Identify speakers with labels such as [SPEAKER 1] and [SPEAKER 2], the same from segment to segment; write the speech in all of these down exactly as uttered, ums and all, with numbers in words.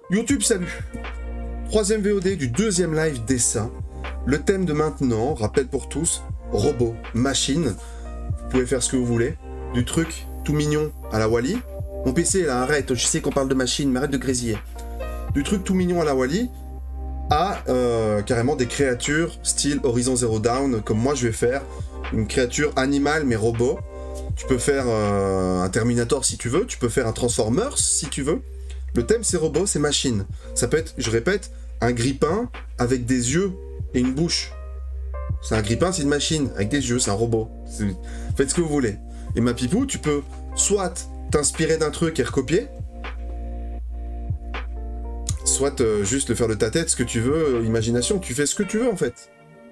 [SPEAKER 1] YouTube, salut. Troisième V O D du deuxième live dessin. Le thème de maintenant, rappel pour tous, robot, machine. Vous pouvez faire ce que vous voulez. Du truc tout mignon à la Wall-E. Mon P C, là, arrête, je sais qu'on parle de machine, mais arrête de grésiller. Du truc tout mignon à la Wall-E à euh, carrément des créatures style Horizon Zero Dawn, comme moi je vais faire. Une créature animale mais robot. Tu peux faire euh, un Terminator si tu veux, tu peux faire un Transformers si tu veux. Le thème c'est robot, c'est machine. Ça peut être, je répète, un grippin avec des yeux et une bouche. C'est un grippin, c'est une machine, avec des yeux, c'est un robot. Faites ce que vous voulez. Et ma pipou, tu peux soit t'inspirer d'un truc et recopier, soit euh, juste le faire de ta tête, ce que tu veux, euh, imagination, tu fais ce que tu veux en fait.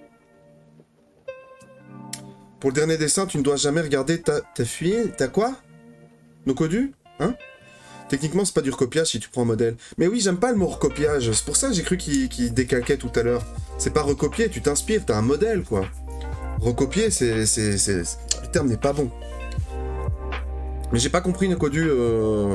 [SPEAKER 1] Pour le dernier dessin, tu ne dois jamais regarder ta, ta fille, ta quoi? Nos codus? Hein? Techniquement, c'est pas du recopiage si tu prends un modèle. Mais oui, j'aime pas le mot recopiage, c'est pour ça que j'ai cru qu'il qu'il décalquait tout à l'heure. C'est pas recopier, tu t'inspires, t'as un modèle quoi. Recopier, c'est... c'est, c'est... Le terme n'est pas bon. Mais j'ai pas compris, nos codus... Euh...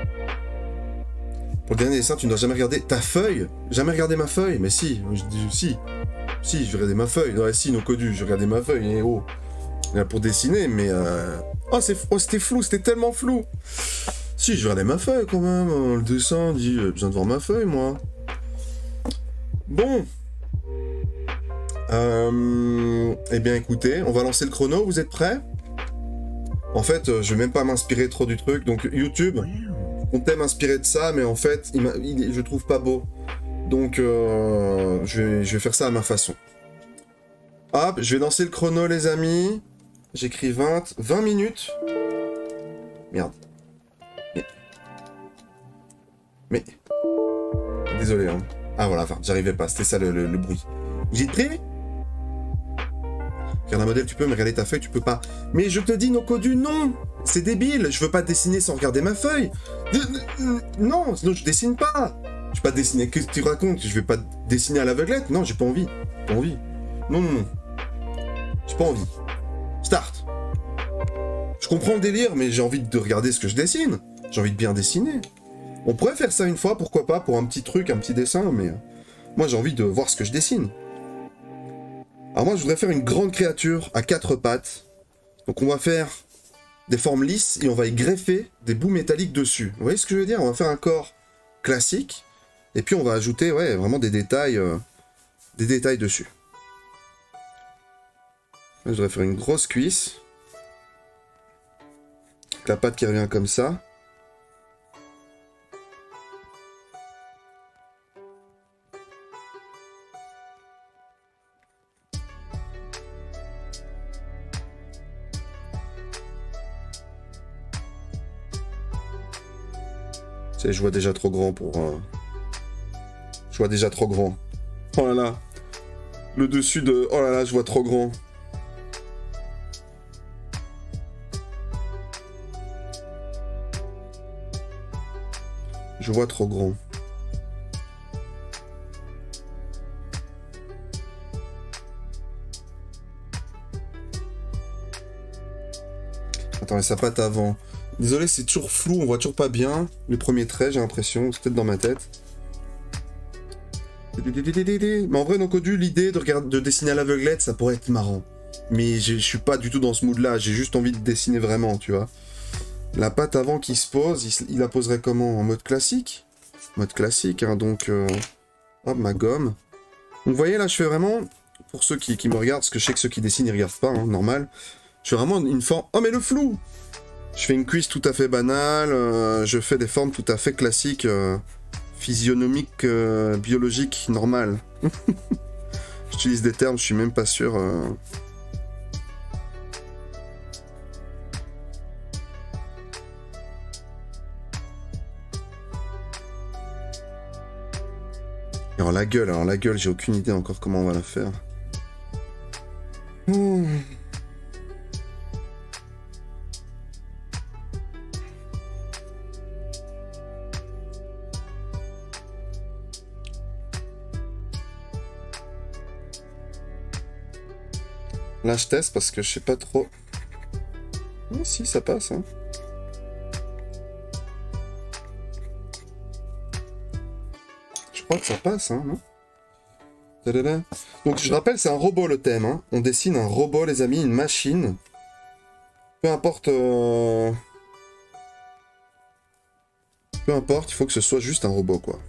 [SPEAKER 1] Pour le dernier dessin, tu ne dois jamais regarder ta feuille. Jamais regarder ma feuille. Mais si, je dis si. Si, je vais regarder ma feuille. Ouais, si, nos codus, je vais regarder ma feuille. Et oh. Là, pour dessiner, mais... Euh... Oh, c'est... oh, c'était flou, c'était tellement flou. Si, je vais regarder ma feuille, quand même. Le dessin dit, j'ai besoin de voir ma feuille, moi. Bon. Euh... Eh bien, écoutez, on va lancer le chrono. Vous êtes prêts? En fait, euh, je vais même pas m'inspirer trop du truc. Donc, YouTube... On t'aime inspiré de ça, mais en fait, il il, je trouve pas beau. Donc, euh, je, vais, je vais faire ça à ma façon. Hop, je vais lancer le chrono, les amis. J'écris vingt, vingt minutes. Merde. Mais... Mais... Désolé, hein. Ah voilà, enfin, j'arrivais pas, c'était ça le, le, le bruit. J'ai pris. Regarde un modèle, tu peux, mais regarder ta feuille, tu peux pas. Mais je te dis, nos codus, non. C'est débile, je veux pas dessiner sans regarder ma feuille. Non, sinon je dessine pas. Je vais pas dessiner, qu'est-ce que tu racontes? Je vais pas dessiner à l'aveuglette? Non, j'ai pas envie. Pas envie. Non, non, non. J'ai pas envie. Start. Je comprends le délire, mais j'ai envie de regarder ce que je dessine. J'ai envie de bien dessiner. On pourrait faire ça une fois, pourquoi pas, pour un petit truc, un petit dessin, mais... Moi, j'ai envie de voir ce que je dessine. Alors moi, je voudrais faire une grande créature à quatre pattes. Donc on va faire des formes lisses et on va y greffer des bouts métalliques dessus. Vous voyez ce que je veux dire? On va faire un corps classique et puis on va ajouter ouais, vraiment des détails, euh, des détails dessus. Là, je voudrais faire une grosse cuisse. Avec la patte qui revient comme ça. Je vois déjà trop grand pour... Euh... Je vois déjà trop grand. Oh là là. Le dessus de... Oh là là, je vois trop grand. Je vois trop grand. Attends, mais sa patte avant... Désolé, c'est toujours flou, on voit toujours pas bien. Le premier trait, j'ai l'impression, c'est peut-être dans ma tête. Mais en vrai, non codu, l'idée de, regarder, de dessiner à l'aveuglette, ça pourrait être marrant. Mais je suis pas du tout dans ce mood-là, j'ai juste envie de dessiner vraiment, tu vois. La patte avant qui se pose, il, il la poserait comment? En mode classique? Mode classique, hein, donc... Euh... Hop, ma gomme. Donc vous voyez, là, je fais vraiment... Pour ceux qui, qui me regardent, parce que je sais que ceux qui dessinent, ils regardent pas, hein, normal. Je fais vraiment une forme... Oh, mais le flou! Je fais une cuisse tout à fait banale, euh, je fais des formes tout à fait classiques, euh, physionomiques, euh, biologiques, normales. J'utilise des termes, je suis même pas sûr. Euh... Alors la gueule, alors la gueule, j'ai aucune idée encore comment on va la faire. Mmh. Là, je teste parce que je sais pas trop. Oh, si, ça passe, hein. crois que ça passe, hein, non? Tadada. Donc je rappelle, c'est un robot le thème. Hein. On dessine un robot, les amis, une machine. Peu importe... Euh... Peu importe, il faut que ce soit juste un robot, quoi.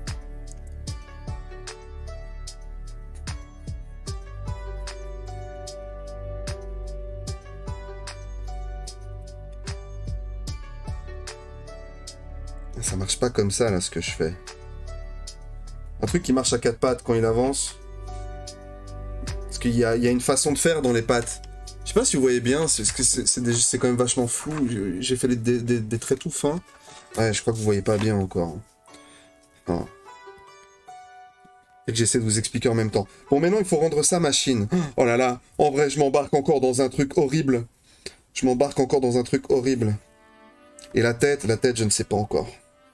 [SPEAKER 1] Ça marche pas comme ça, là, ce que je fais. Un truc qui marche à quatre pattes quand il avance. Parce qu'il y a, il y a une façon de faire dans les pattes. Je sais pas si vous voyez bien, c'est c'est quand même vachement flou. J'ai fait des, des, des traits tout fins. Ouais, je crois que vous voyez pas bien encore. Non. Et que j'essaie de vous expliquer en même temps. Bon, maintenant, il faut rendre ça machine. Oh là là, en vrai, je m'embarque encore dans un truc horrible. Je m'embarque encore dans un truc horrible. Et la tête, la tête, je ne sais pas encore.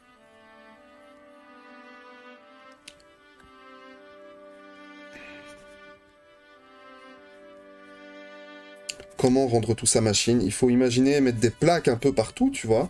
[SPEAKER 1] Comment rendre tout ça machine? Il faut imaginer mettre des plaques un peu partout, tu vois.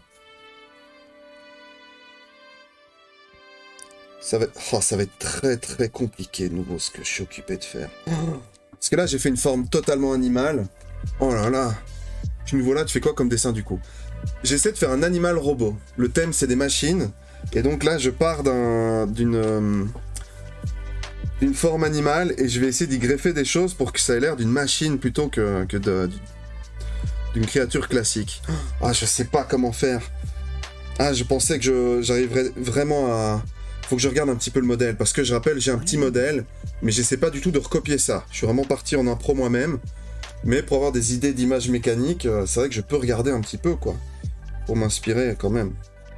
[SPEAKER 1] Ça va, oh, ça va être très très compliqué de nouveau ce que je suis occupé de faire. Parce que là, j'ai fait une forme totalement animale. Oh là là. Tu me vois là, tu fais quoi comme dessin du coup? J'essaie de faire un animal robot. Le thème, c'est des machines. Et donc là, je pars d'une... Euh, d'une forme animale et je vais essayer d'y greffer des choses pour que ça ait l'air d'une machine plutôt que, que d'une créature classique. Ah, je sais pas comment faire. Ah, je pensais que j'arriverais vraiment à... Faut que je regarde un petit peu le modèle, parce que je rappelle, j'ai un petit modèle, mais j'essaie pas du tout de recopier ça. Je suis vraiment parti en impro moi-même, mais pour avoir des idées d'images mécaniques, c'est vrai que je peux regarder un petit peu, quoi, pour m'inspirer quand même.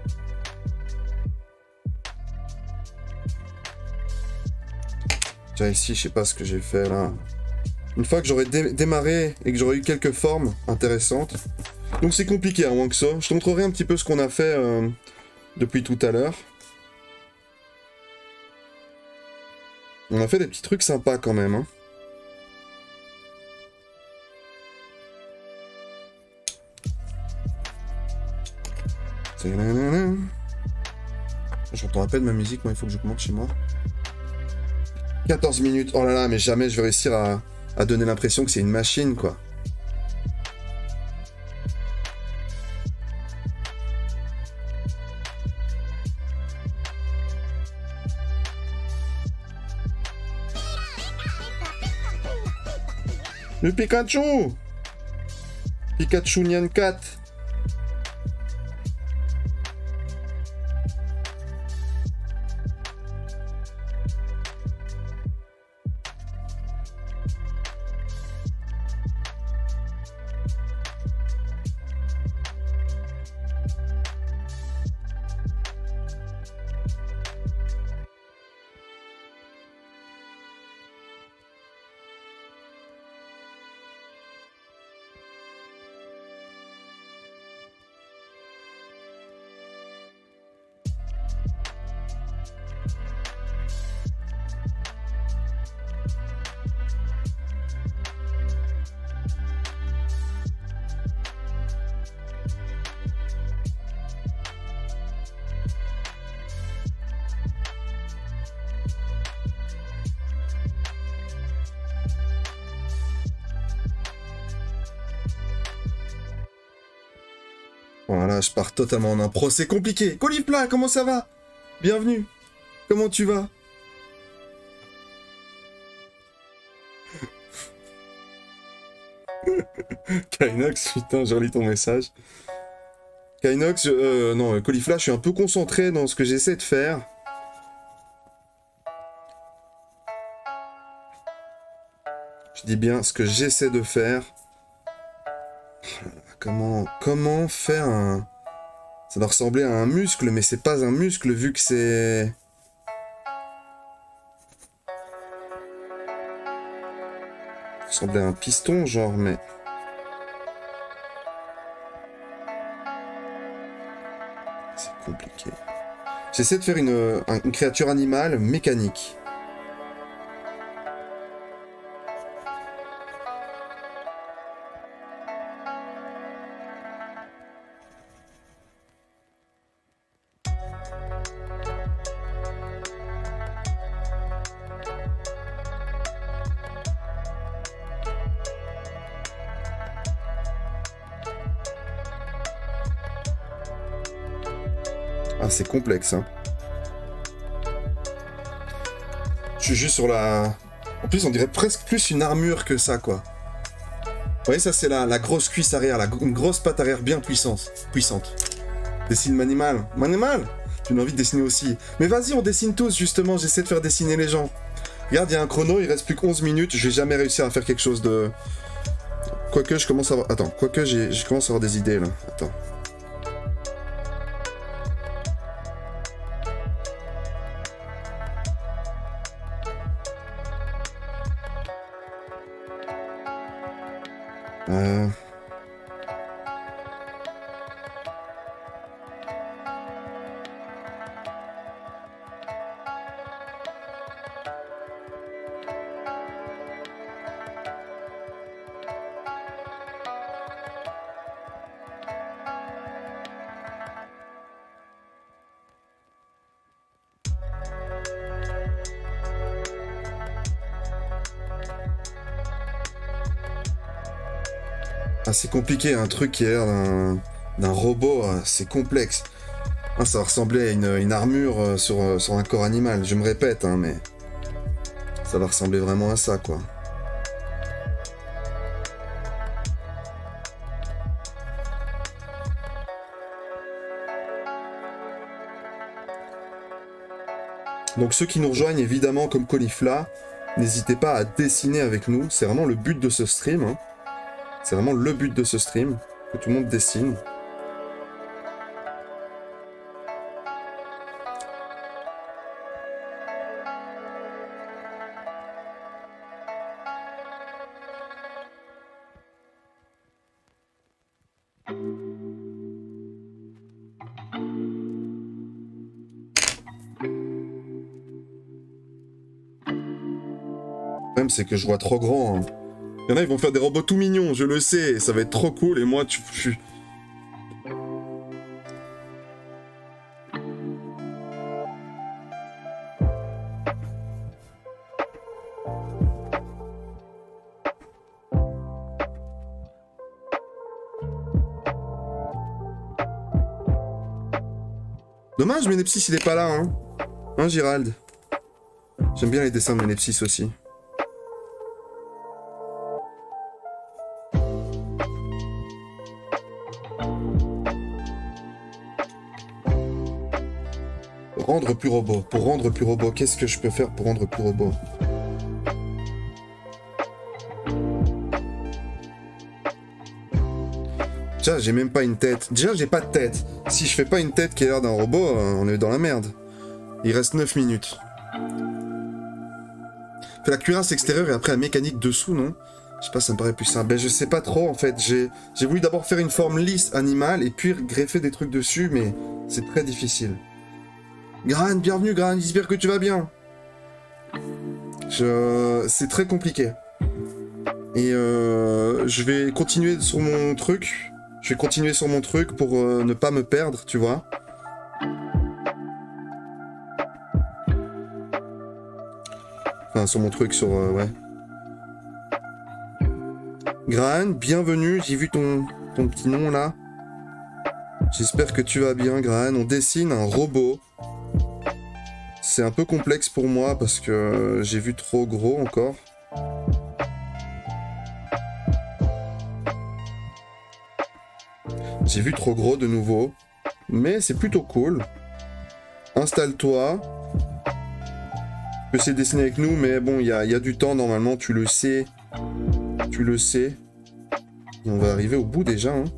[SPEAKER 1] Ici, je sais pas ce que j'ai fait là. Une fois que j'aurais dé démarré et que j'aurais eu quelques formes intéressantes. Donc c'est compliqué, hein, Wangso. Je te montrerai un petit peu ce qu'on a fait euh, depuis tout à l'heure. On a fait des petits trucs sympas quand même. Hein. J'entends à peine ma musique, moi il faut que je monte chez moi. quatorze minutes, oh là là, mais jamais je vais réussir à, à donner l'impression que c'est une machine, quoi. Le Pikachu! Pikachu Nyan quatre. Voilà, je pars totalement en impro, c'est compliqué. Colipla, comment ça va? Bienvenue. Comment tu vas? Kainox, putain, je relis ton message. Kainox, je, euh, non, Colifla, je suis un peu concentré dans ce que j'essaie de faire. Je dis bien ce que j'essaie de faire. Comment, comment faire un... Ça doit ressembler à un muscle, mais c'est pas un muscle vu que c'est... Ça ressemblait à un piston, genre, mais... C'est compliqué. J'essaie de faire une, une créature animale mécanique. Ah, c'est complexe, hein. Je suis juste sur la... En plus, on dirait presque plus une armure que ça, quoi. Vous voyez, ça, c'est la, la grosse cuisse arrière, la, une grosse patte arrière bien puissante. puissante. Dessine m'animal. M'animal. J'ai envie de dessiner aussi. Mais vas-y, on dessine tous, justement. J'essaie de faire dessiner les gens. Regarde, il y a un chrono, il reste plus que onze minutes. Je vais jamais réussir à faire quelque chose de... Quoique, je commence à avoir... Attends, quoique, j'ai, je commence à avoir des idées, là. Attends. Euh... Ah, c'est compliqué, un truc qui a l'air d'un, d'un robot, c'est complexe. Ah, ça va ressembler à une, une armure sur, sur un corps animal, je me répète, hein, mais... Ça va ressembler vraiment à ça, quoi. Donc ceux qui nous rejoignent, évidemment, comme Conifla, n'hésitez pas à dessiner avec nous, c'est vraiment le but de ce stream, hein. C'est vraiment le but de ce stream, que tout le monde dessine. Le problème, c'est que je vois trop grand, hein. Il y en a, ils vont faire des robots tout mignons, je le sais, ça va être trop cool, et moi, tu... Je... Dommage, Ménepsis, il est pas là, hein. Hein, Gérald? J'aime bien les dessins de Ménepsis aussi. Rendre plus robot. Pour rendre plus robot, qu'est-ce que je peux faire pour rendre plus robot? Déjà, j'ai même pas une tête. Déjà, j'ai pas de tête. Si je fais pas une tête qui a l'air d'un robot, on est dans la merde. Il reste neuf minutes. Fais la cuirasse extérieure et après la mécanique dessous, non? Je sais pas, ça me paraît plus simple. Ben, je sais pas trop, en fait. J'ai j'ai voulu d'abord faire une forme lisse animale et puis greffer des trucs dessus, mais c'est très difficile. Gran, bienvenue Gran, j'espère que tu vas bien. Je... C'est très compliqué. Et euh, je vais continuer sur mon truc. Je vais continuer sur mon truc pour euh, ne pas me perdre, tu vois. Enfin, sur mon truc, sur... Euh, ouais. Gran, bienvenue, j'ai vu ton, ton petit nom là. J'espère que tu vas bien, Gran. On dessine un robot. C'est un peu complexe pour moi parce que j'ai vu trop gros encore. J'ai vu trop gros de nouveau. Mais c'est plutôt cool. Installe-toi. Tu peux essayer de dessiner avec nous, mais bon, il y a, y a du temps normalement, tu le sais. Tu le sais. Et on va arriver au bout déjà, hein.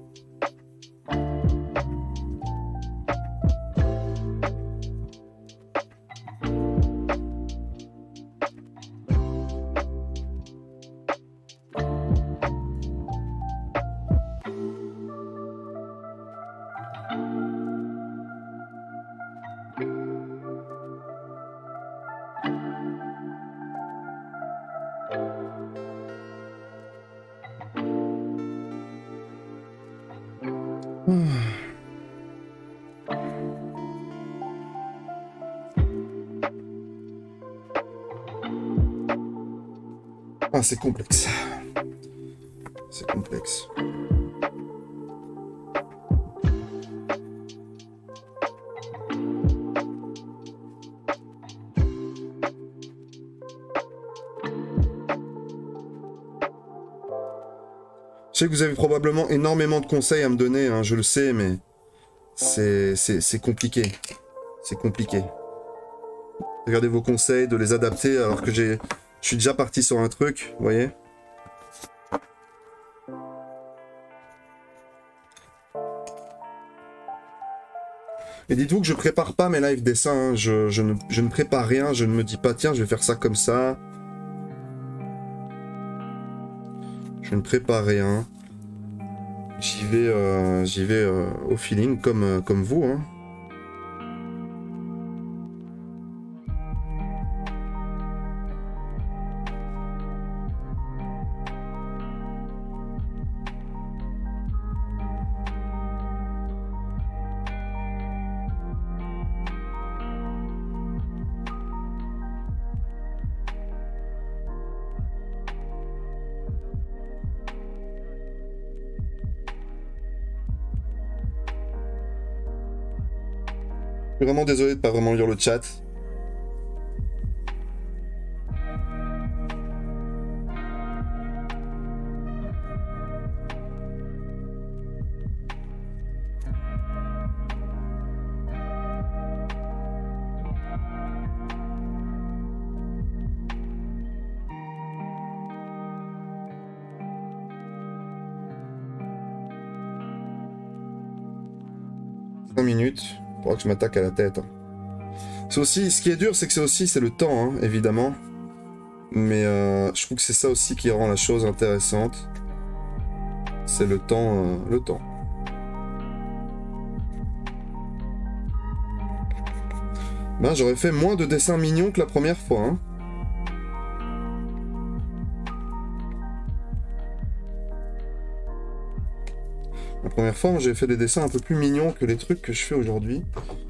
[SPEAKER 1] Ah, c'est complexe. C'est complexe. sais que vous avez probablement énormément de conseils à me donner, hein, je le sais, mais c'est compliqué. C'est compliqué. Regardez vos conseils, de les adapter alors que j'ai, je suis déjà parti sur un truc, vous voyez. Et dites-vous que je prépare pas mes live dessins, hein. je, je, ne, je ne prépare rien, je ne me dis pas tiens je vais faire ça comme ça. Je ne prépare rien. J'y vais, euh, j'y vais euh, au feeling comme, euh, comme vous. Hein. Je suis vraiment désolé de pas vraiment lire le chat. cinq minutes. Faudra que je m'attaque à la tête. C'est aussi, ce qui est dur, c'est que c'est aussi, c'est le temps, hein, évidemment. Mais euh, je trouve que c'est ça aussi qui rend la chose intéressante. C'est le temps, euh, le temps. Ben, j'aurais fait moins de dessins mignons que la première fois, hein. La première fois, j'ai fait des dessins un peu plus mignons que les trucs que je fais aujourd'hui.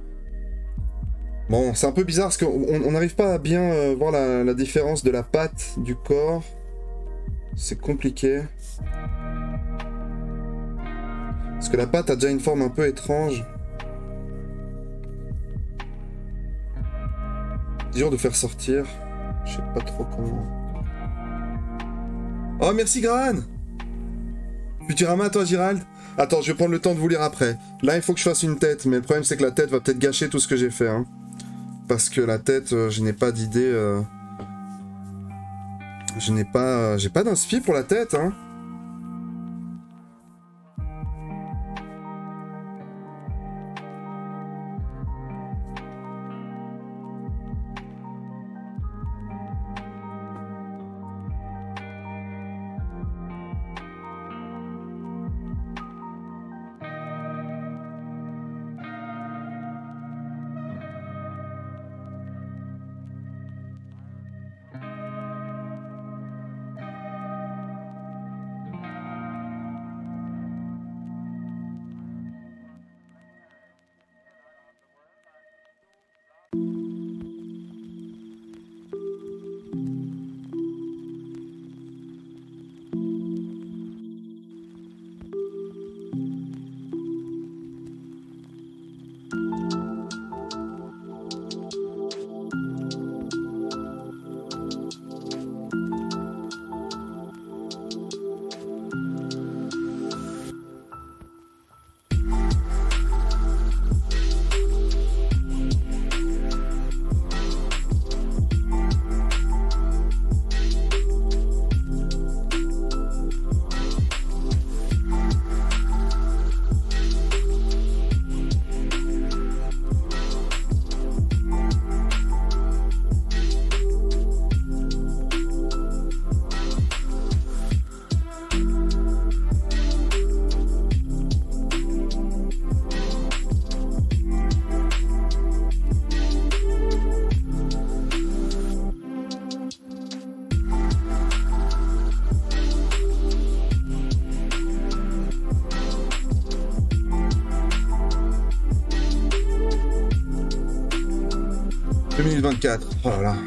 [SPEAKER 1] Bon, c'est un peu bizarre parce qu'on n'arrive pas à bien euh, voir la, la différence de la patte du corps. C'est compliqué. Parce que la patte a déjà une forme un peu étrange. Dur de faire sortir. Je sais pas trop comment. Oh, merci Gran! Futurama, toi, Gérald? Attends, je vais prendre le temps de vous lire après. Là, il faut que je fasse une tête, mais le problème, c'est que la tête va peut-être gâcher tout ce que j'ai fait. Hein. Parce que la tête, euh, je n'ai pas d'idée... Euh... Je n'ai pas... Euh, j'ai pas d'inspi pour la tête, hein. deux mille vingt-quatre, oh là là.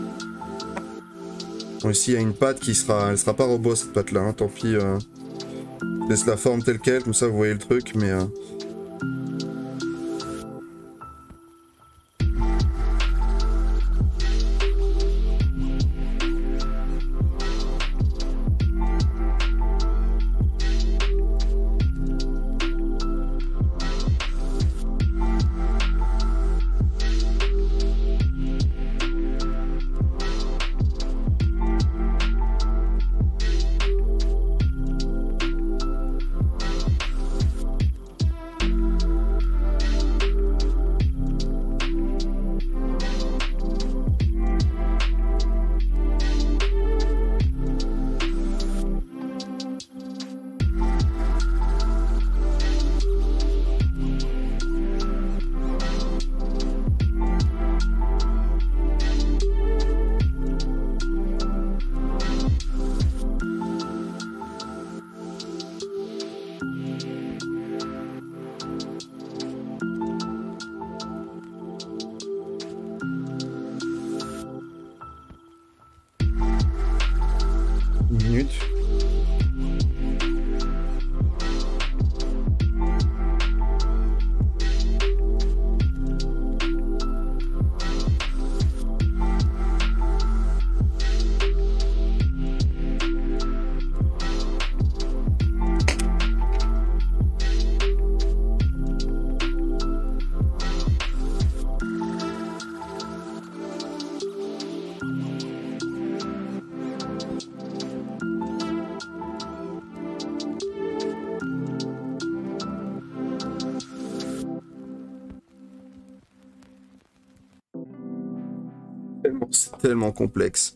[SPEAKER 1] Bon, ici il y a une patte qui sera... Elle sera pas robot cette patte là, hein. Tant pis. Euh... Je laisse la forme telle quelle, comme ça vous voyez le truc, mais... Euh... Tellement, c'est tellement complexe.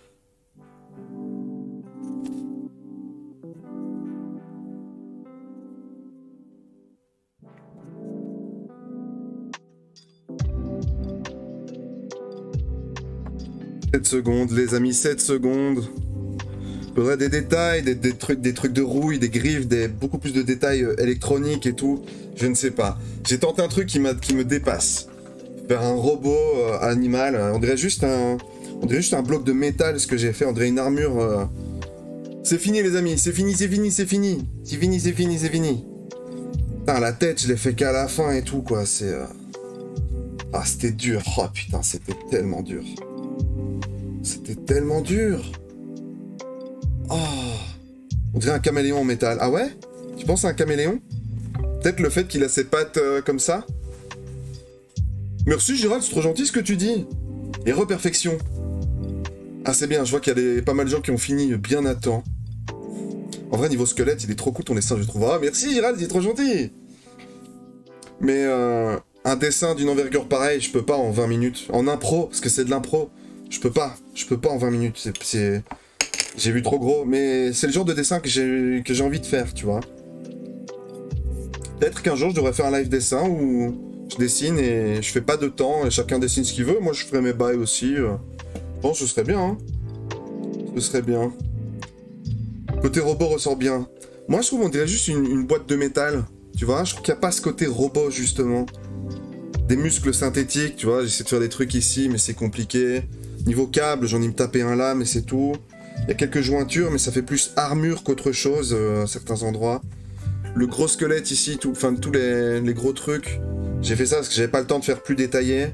[SPEAKER 1] sept secondes, les amis, sept secondes. Il faudrait des détails, des, des, trucs, des trucs de rouille, des griffes, des, beaucoup plus de détails euh, électroniques et tout. Je ne sais pas. J'ai tenté un truc qui, qui me dépasse. Faire un robot euh, animal. On dirait juste un, on dirait juste un bloc de métal, ce que j'ai fait. On dirait une armure. Euh... C'est fini, les amis. C'est fini, c'est fini, c'est fini. C'est fini, c'est fini, c'est fini. Putain, la tête, je l'ai fait qu'à la fin et tout, quoi. C'est... Euh... Ah, c'était dur. Oh, putain, c'était tellement dur. C'était tellement dur. Oh. On dirait un caméléon en métal. Ah ouais? Tu penses à un caméléon? Peut-être le fait qu'il a ses pattes euh, comme ça? Merci Gérald, c'est trop gentil ce que tu dis. Et reperfection. Ah c'est bien, je vois qu'il y a des, pas mal de gens qui ont fini bien à temps. En vrai, niveau squelette, il est trop cool ton dessin, je trouve. Ah merci Gérald, il est trop gentil. Mais euh, un dessin d'une envergure pareille, je peux pas en vingt minutes. En impro, parce que c'est de l'impro. Je peux pas, je peux pas en vingt minutes. C'est... J'ai vu trop gros, mais c'est le genre de dessin que j'ai que j'ai envie de faire, tu vois. Peut-être qu'un jour, je devrais faire un live dessin où je dessine et je fais pas de temps et chacun dessine ce qu'il veut. Moi, je ferai mes bails aussi. Je pense que ce serait bien, hein. Ce serait bien. Côté robot ressort bien. Moi, je trouve on dirait juste une, une boîte de métal, tu vois. Je trouve qu'il n'y a pas ce côté robot, justement. Des muscles synthétiques, tu vois. J'essaie de faire des trucs ici, mais c'est compliqué. Niveau câble, j'en ai me taper un là, mais c'est tout. Il y a quelques jointures, mais ça fait plus armure qu'autre chose euh, à certains endroits. Le gros squelette ici, tout, enfin tous les, les gros trucs. J'ai fait ça parce que j'avais pas le temps de faire plus détaillé.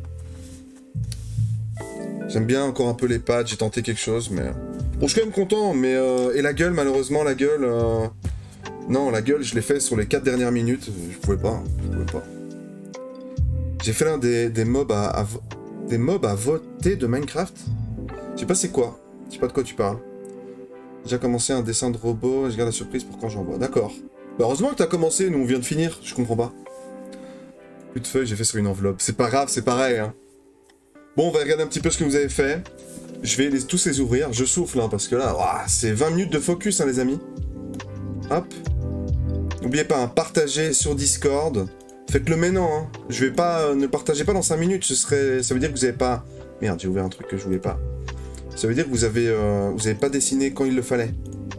[SPEAKER 1] J'aime bien encore un peu les pattes, j'ai tenté quelque chose, mais... Bon, je suis quand même content, mais... Euh... Et la gueule, malheureusement, la gueule... Euh... Non, la gueule, je l'ai fait sur les quatre dernières minutes. Je pouvais pas, je pouvais pas. J'ai fait l'un des, des mobs à... à... Des mobs à voter de Minecraft. Je sais pas c'est quoi. Je sais pas de quoi tu parles. J'ai déjà commencé un dessin de robot, je garde la surprise pour quand j'envoie. D'accord. Bah heureusement que t'as commencé, nous on vient de finir, je comprends pas. Plus de feuilles, j'ai fait sur une enveloppe. C'est pas grave, c'est pareil, hein. Bon, on va regarder un petit peu ce que vous avez fait. Je vais les, tous les ouvrir, je souffle, hein, parce que là, c'est vingt minutes de focus, hein, les amis. Hop. N'oubliez pas, hein, partagez sur Discord. Faites-le maintenant, hein. Je vais pas... Euh, ne partagez pas dans cinq minutes, ce serait... Ça veut dire que vous avez pas... Merde, j'ai ouvert un truc que je voulais pas. Ça veut dire que vous avez, euh, vous avez pas dessiné quand il le fallait.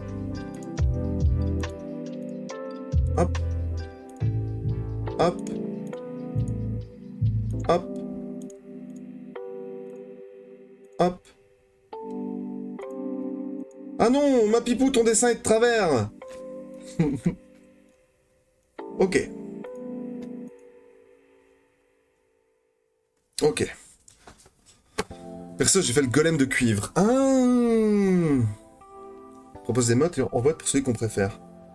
[SPEAKER 1] Hop. Hop. Hop. Hop. Ah non, ma pipou, ton dessin est de travers. Ok. Ok. Perso, j'ai fait le golem de cuivre. Ah. Propose des modes et on vote pour celui qu'on préfère.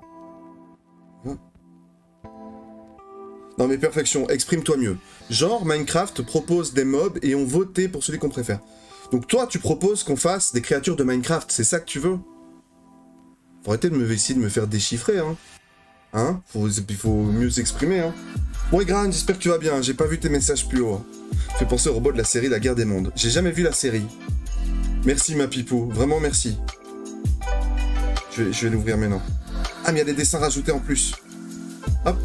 [SPEAKER 1] Non mais perfection, exprime-toi mieux. Genre, Minecraft propose des mobs et on vote pour celui qu'on préfère. Donc toi, tu proposes qu'on fasse des créatures de Minecraft, c'est ça que tu veux? Faut arrêter de me essayer de me faire déchiffrer, hein. Hein? Faut, il faut mieux s'exprimer, hein. Ouais, Gran, j'espère que tu vas bien, j'ai pas vu tes messages plus haut. Fait penser au robot de la série La Guerre des Mondes. J'ai jamais vu la série. Merci, ma pipou, vraiment merci. Je vais, je vais l'ouvrir maintenant. Ah, mais il y a des dessins rajoutés en plus. Hop.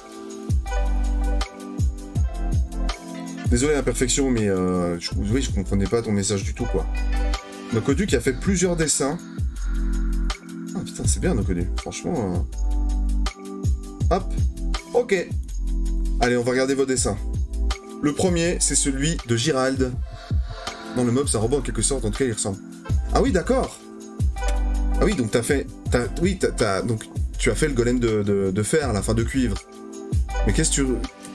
[SPEAKER 1] Désolé l'imperfection, mais euh, je, oui, je comprenais pas ton message du tout, quoi. Nokodu qui a fait plusieurs dessins. Ah putain, c'est bien Nokodu, franchement. Euh... Hop, ok. Allez, on va regarder vos dessins. Le premier, c'est celui de Gérald. Dans le mob, c'est un robot en quelque sorte, en tout cas, il ressemble. Ah oui, d'accord. Ah oui, donc t'as fait... As, oui, t'as, t'as, donc tu as fait le golem de, de, de fer, la fin de cuivre. Mais qu'est-ce que tu...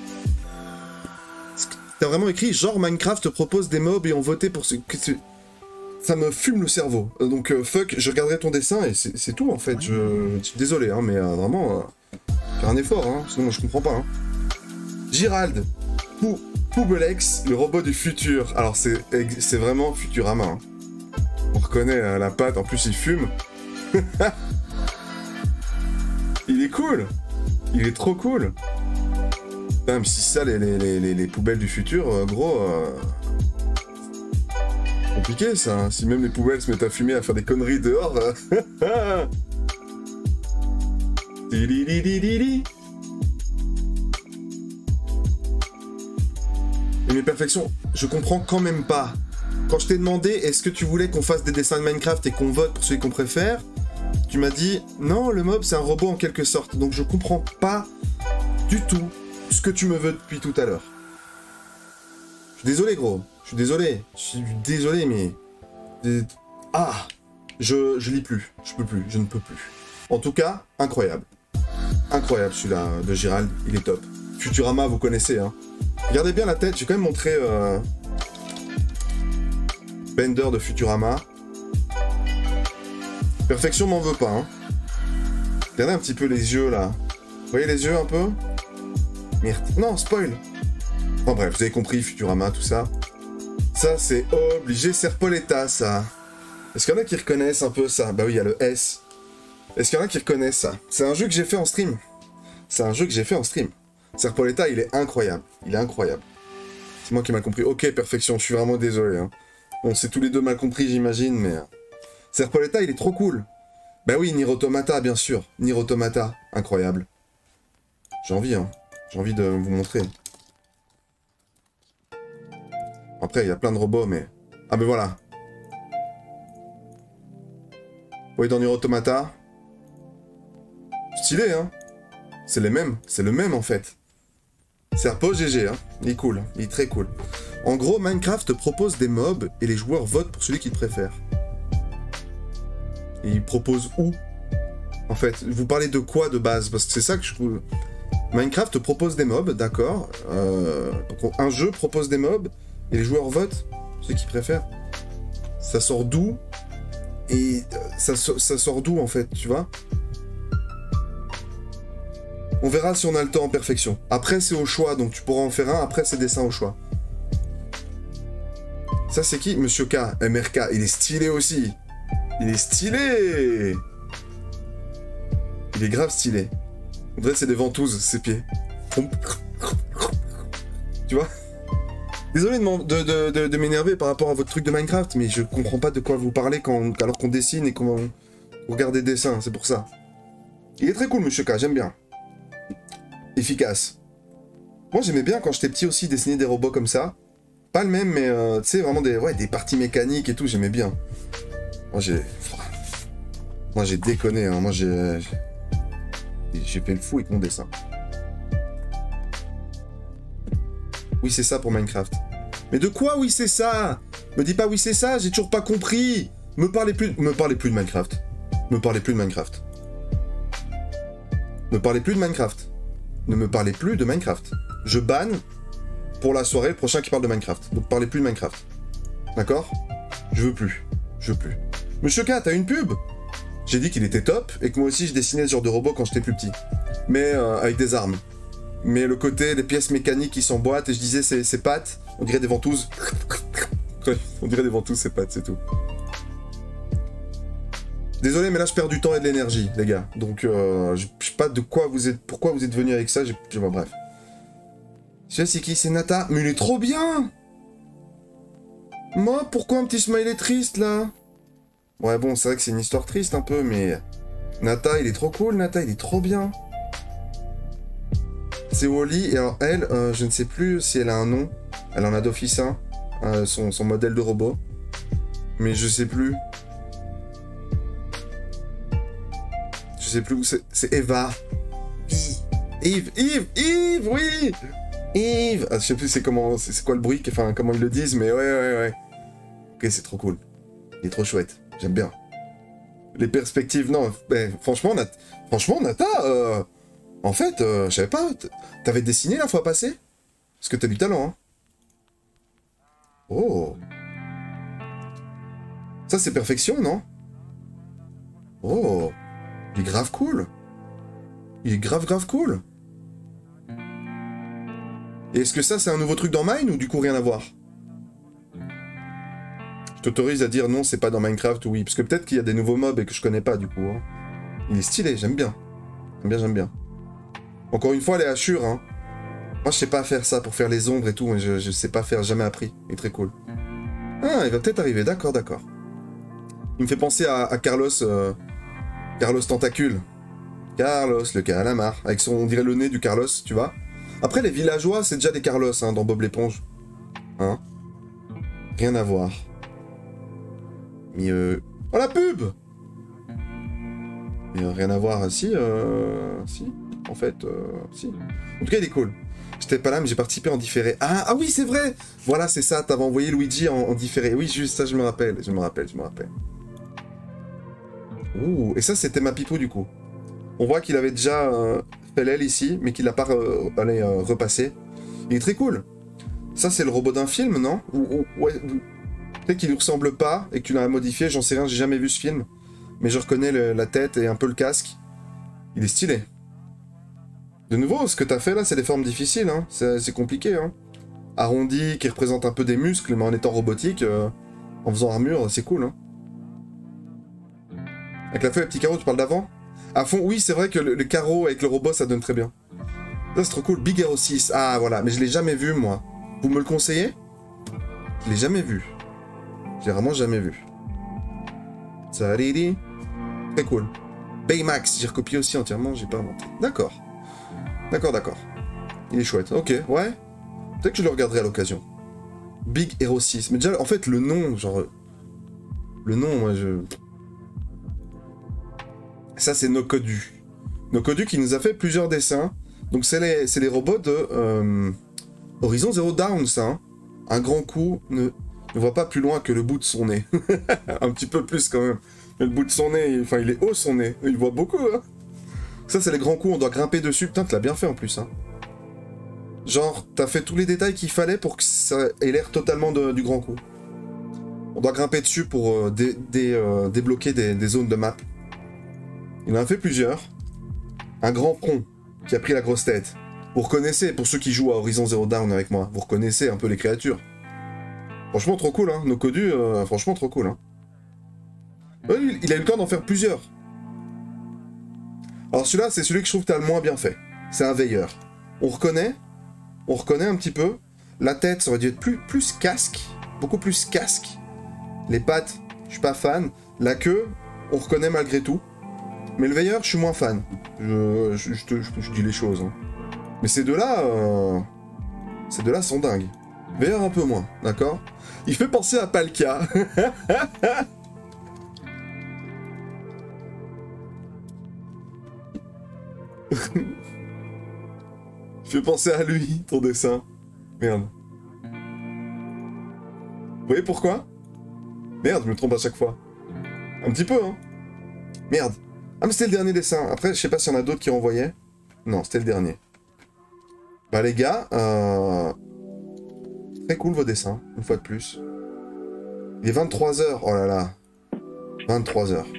[SPEAKER 1] T'as vraiment écrit, genre Minecraft propose des mobs et on votait pour ce... Ça me fume le cerveau. Donc, euh, fuck, je regarderai ton dessin et c'est tout, en fait. Je, je suis désolé, hein, mais euh, vraiment... Euh, fais un effort, hein, sinon moi je comprends pas. Hein. Gérald, Pou, Poubelex, le robot du futur. Alors, c'est vraiment Futurama. Hein. On reconnaît euh, la patte, en plus il fume. Il est cool. Il est trop cool. Même si ça, les, les, les, les poubelles du futur, euh, gros... Euh... Compliqué ça, hein. Si même les poubelles se mettent à fumer, à faire des conneries dehors. Euh... Et mes perfections, je comprends quand même pas. Quand je t'ai demandé est-ce que tu voulais qu'on fasse des dessins de Minecraft et qu'on vote pour celui qu'on préfère, tu m'as dit non, le mob c'est un robot en quelque sorte. Donc je comprends pas du tout ce que tu me veux depuis tout à l'heure. Je suis désolé gros, je suis désolé, je suis désolé mais... Ah, je, je lis plus, je peux plus, je ne peux plus. En tout cas, incroyable. Incroyable celui-là de Gérald, il est top. Futurama, vous connaissez, hein. Regardez bien la tête, j'ai quand même montré euh... Bender de Futurama. Perfection m'en veut pas, hein. Regardez un petit peu les yeux, là. Vous voyez les yeux un peu? Merde. Non, spoil. Enfin bref, vous avez compris, Futurama, tout ça. Ça, c'est obligé, Serpoletta, ça. Est-ce qu'il y en a qui reconnaissent un peu ça? Bah oui, il y a le S. Est-ce qu'il y en a qui reconnaissent ça? C'est un jeu que j'ai fait en stream. C'est un jeu que j'ai fait en stream. Serpoletta, il est incroyable. Il est incroyable. C'est moi qui m'a compris. Ok, perfection, je suis vraiment désolé. Hein. On s'est tous les deux mal compris, j'imagine, mais... Serpoletta, il est trop cool. Bah oui, Nier Automata, bien sûr. Nier Automata, incroyable. J'ai envie, hein. J'ai envie de vous montrer. Après, il y a plein de robots, mais... Ah ben voilà. Vous voyez dans Nier Automata? Stylé, hein. C'est les mêmes. C'est le même, en fait. Serpo, G G, hein. Il est cool. Il est très cool. En gros, Minecraft propose des mobs et les joueurs votent pour celui qu'ils préfèrent. Et il propose où? En fait, vous parlez de quoi de base? Parce que c'est ça que je trouve... Minecraft propose des mobs, d'accord. Euh... Un jeu propose des mobs et les joueurs votent ceux qu'ils préfèrent. Ça sort d'où? Et ça, ça sort d'où, en fait, tu vois? On verra si on a le temps en perfection. Après, c'est au choix, donc tu pourras en faire un. Après, c'est dessin au choix. Ça, c'est qui? Monsieur K, M R K. Il est stylé aussi. Il est stylé. Il est grave stylé. On dirait que c'est des ventouses, ses pieds. Tu vois? Désolé de, de, de, de, de m'énerver par rapport à votre truc de Minecraft, mais je comprends pas de quoi vous parlez quand, alors qu'on dessine et qu'on regarde des dessins, c'est pour ça. Il est très cool, Monsieur K, j'aime bien. Efficace. Moi, j'aimais bien quand j'étais petit aussi dessiner des robots comme ça. Pas le même, mais euh, tu sais, vraiment des, ouais, des parties mécaniques et tout, j'aimais bien. Moi, j'ai... Moi, j'ai déconné, hein. Moi, j'ai... J'ai fait le fou avec mon dessin. Oui, c'est ça pour Minecraft. Mais de quoi, oui, c'est ça? Me dis pas oui, c'est ça, j'ai toujours pas compris. Me parlez plus... Me parlez plus de Minecraft. Me parlez plus de Minecraft. Me parlez plus de Minecraft. Ne me parlez plus de Minecraft. Je banne pour la soirée le prochain qui parle de Minecraft. Donc parlez plus de Minecraft. D'accord? Je veux plus. Je veux plus. Monsieur K, t'as une pub? J'ai dit qu'il était top et que moi aussi je dessinais ce genre de robot quand j'étais plus petit. Mais euh, avec des armes. Mais le côté des pièces mécaniques qui s'emboîtent et je disais ces, ces pattes, on dirait des ventouses. On dirait des ventouses ces pattes, c'est tout. Désolé, mais là je perds du temps et de l'énergie, les gars. Donc, euh, je sais pas de quoi vous êtes, pourquoi vous êtes venu avec ça. Je vois, bref. Je sais c'est qui, c'est Nata. Mais il est trop bien. Moi, pourquoi un petit smiley triste là? Ouais, bon, c'est vrai que c'est une histoire triste un peu, mais Nata, il est trop cool. Nata, il est trop bien. C'est Wally. Et alors elle, euh, je ne sais plus si elle a un nom. Elle en a d'office un, euh, son, son modèle de robot. Mais je sais plus. Je sais plus où c'est. C'est Eva. Yves, Yves, Yves, oui Yves. Ah, je sais plus c'est comment, c'est quoi le bruit, enfin comment ils le disent, mais ouais, ouais, ouais. Ok, c'est trop cool. Il est trop chouette. J'aime bien. Les perspectives, non, mais franchement, Nat... franchement, Nata, euh... en fait, euh, je savais pas. T'avais dessiné la fois passée? Parce que t'as du talent, hein. Oh. Ça, c'est perfection, non? Oh. Il est grave cool. Il est grave grave cool. Et est-ce que ça c'est un nouveau truc dans Mine ou du coup rien à voir? Je t'autorise à dire non, c'est pas dans Minecraft ou oui. Parce que peut-être qu'il y a des nouveaux mobs et que je connais pas du coup. Hein. Il est stylé, j'aime bien. J'aime bien, j'aime bien. Encore une fois, les hachures, hein. Moi je sais pas faire ça pour faire les ombres et tout, mais je, je sais pas faire, jamais appris. Il est très cool. Ah, il va peut-être arriver, d'accord, d'accord. Il me fait penser à, à Carlos... Euh, Carlos Tentacule. Carlos, le calamar. Avec son, on dirait le nez du Carlos, tu vois. Après, les villageois, c'est déjà des Carlos, hein, dans Bob l'éponge. Hein? Rien à voir. Mieux... Oh, la pub! Mais, euh, rien à voir, si, euh... Si, en fait, euh... si. En tout cas, il est cool. J'étais pas là, mais j'ai participé en différé. Ah, ah oui, c'est vrai! Voilà, c'est ça, t'avais envoyé Luigi en, en différé. Oui, juste ça, je me rappelle, je me rappelle, je me rappelle. Ouh, et ça, c'était ma pipou, du coup. On voit qu'il avait déjà euh, fait l'aile ici, mais qu'il l'a pas euh, allé, euh, repassé. Il est très cool. Ça, c'est le robot d'un film, non? Ou, ou ouais, peut-être qu'il lui ressemble pas et que tu l'as modifié, j'en sais rien, j'ai jamais vu ce film. Mais je reconnais le, la tête et un peu le casque. Il est stylé. De nouveau, ce que t'as fait là, c'est des formes difficiles, hein. C'est compliqué, hein. Arrondi, qui représente un peu des muscles, mais en étant robotique, euh, en faisant armure, c'est cool, hein. Avec la feuille à petits carreaux, tu parles d'avant? À fond, oui, c'est vrai que le, le carreau avec le robot, ça donne très bien. Ça, c'est trop cool. Big Hero six. Ah, voilà. Mais je l'ai jamais vu, moi. Vous me le conseillez? Je l'ai jamais vu. J'ai vraiment jamais vu. Ça dit. Très cool. Baymax, j'ai recopié aussi entièrement, j'ai pas inventé. D'accord. D'accord, d'accord. Il est chouette. Ok, ouais. Peut-être que je le regarderai à l'occasion. Big Hero six. Mais déjà, en fait, le nom, genre... Le nom, moi, je... Ça, c'est Nokodu. Nokodu qui nous a fait plusieurs dessins. Donc, c'est les, les robots de euh, Horizon Zero Dawn, ça. Hein. Un grand coup ne, ne voit pas plus loin que le bout de son nez. Un petit peu plus, quand même. Mais le bout de son nez, enfin, il est haut, son nez. Il voit beaucoup, hein. Ça, c'est les grands coups, on doit grimper dessus. Putain, tu l'as bien fait, en plus, hein. Genre, t'as fait tous les détails qu'il fallait pour que ça ait l'air totalement de, du grand coup. On doit grimper dessus pour euh, dé, dé, euh, débloquer des, des zones de map. Il en a fait plusieurs. Un grand front qui a pris la grosse tête. Vous reconnaissez, pour ceux qui jouent à Horizon Zero Dawn avec moi, vous reconnaissez un peu les créatures. Franchement, trop cool, hein. Nokodu, euh, franchement, trop cool, hein. Ouais, il a eu le temps d'en faire plusieurs. Alors celui-là, c'est celui que je trouve que t'as le moins bien fait. C'est un veilleur. On reconnaît, on reconnaît un petit peu. La tête, ça aurait dû être plus, plus casque, beaucoup plus casque. Les pattes, je suis pas fan. La queue, on reconnaît malgré tout. Mais le veilleur, je suis moins fan. Je, je, je, te, je, je dis les choses. Hein. Mais ces deux-là, euh, ces deux-là sont dingues. Veilleur un peu moins, d'accord? Il fait penser à Palkia. Je fais penser à lui, ton dessin. Merde. Vous voyez pourquoi? Merde, je me trompe à chaque fois. Un petit peu, hein. Merde. Ah, mais c'était le dernier dessin. Après, je sais pas s'il y en a d'autres qui renvoyaient. Non, c'était le dernier. Bah, les gars, euh... très cool vos dessins, une fois de plus. Il est vingt-trois heures. Oh là là. vingt-trois heures.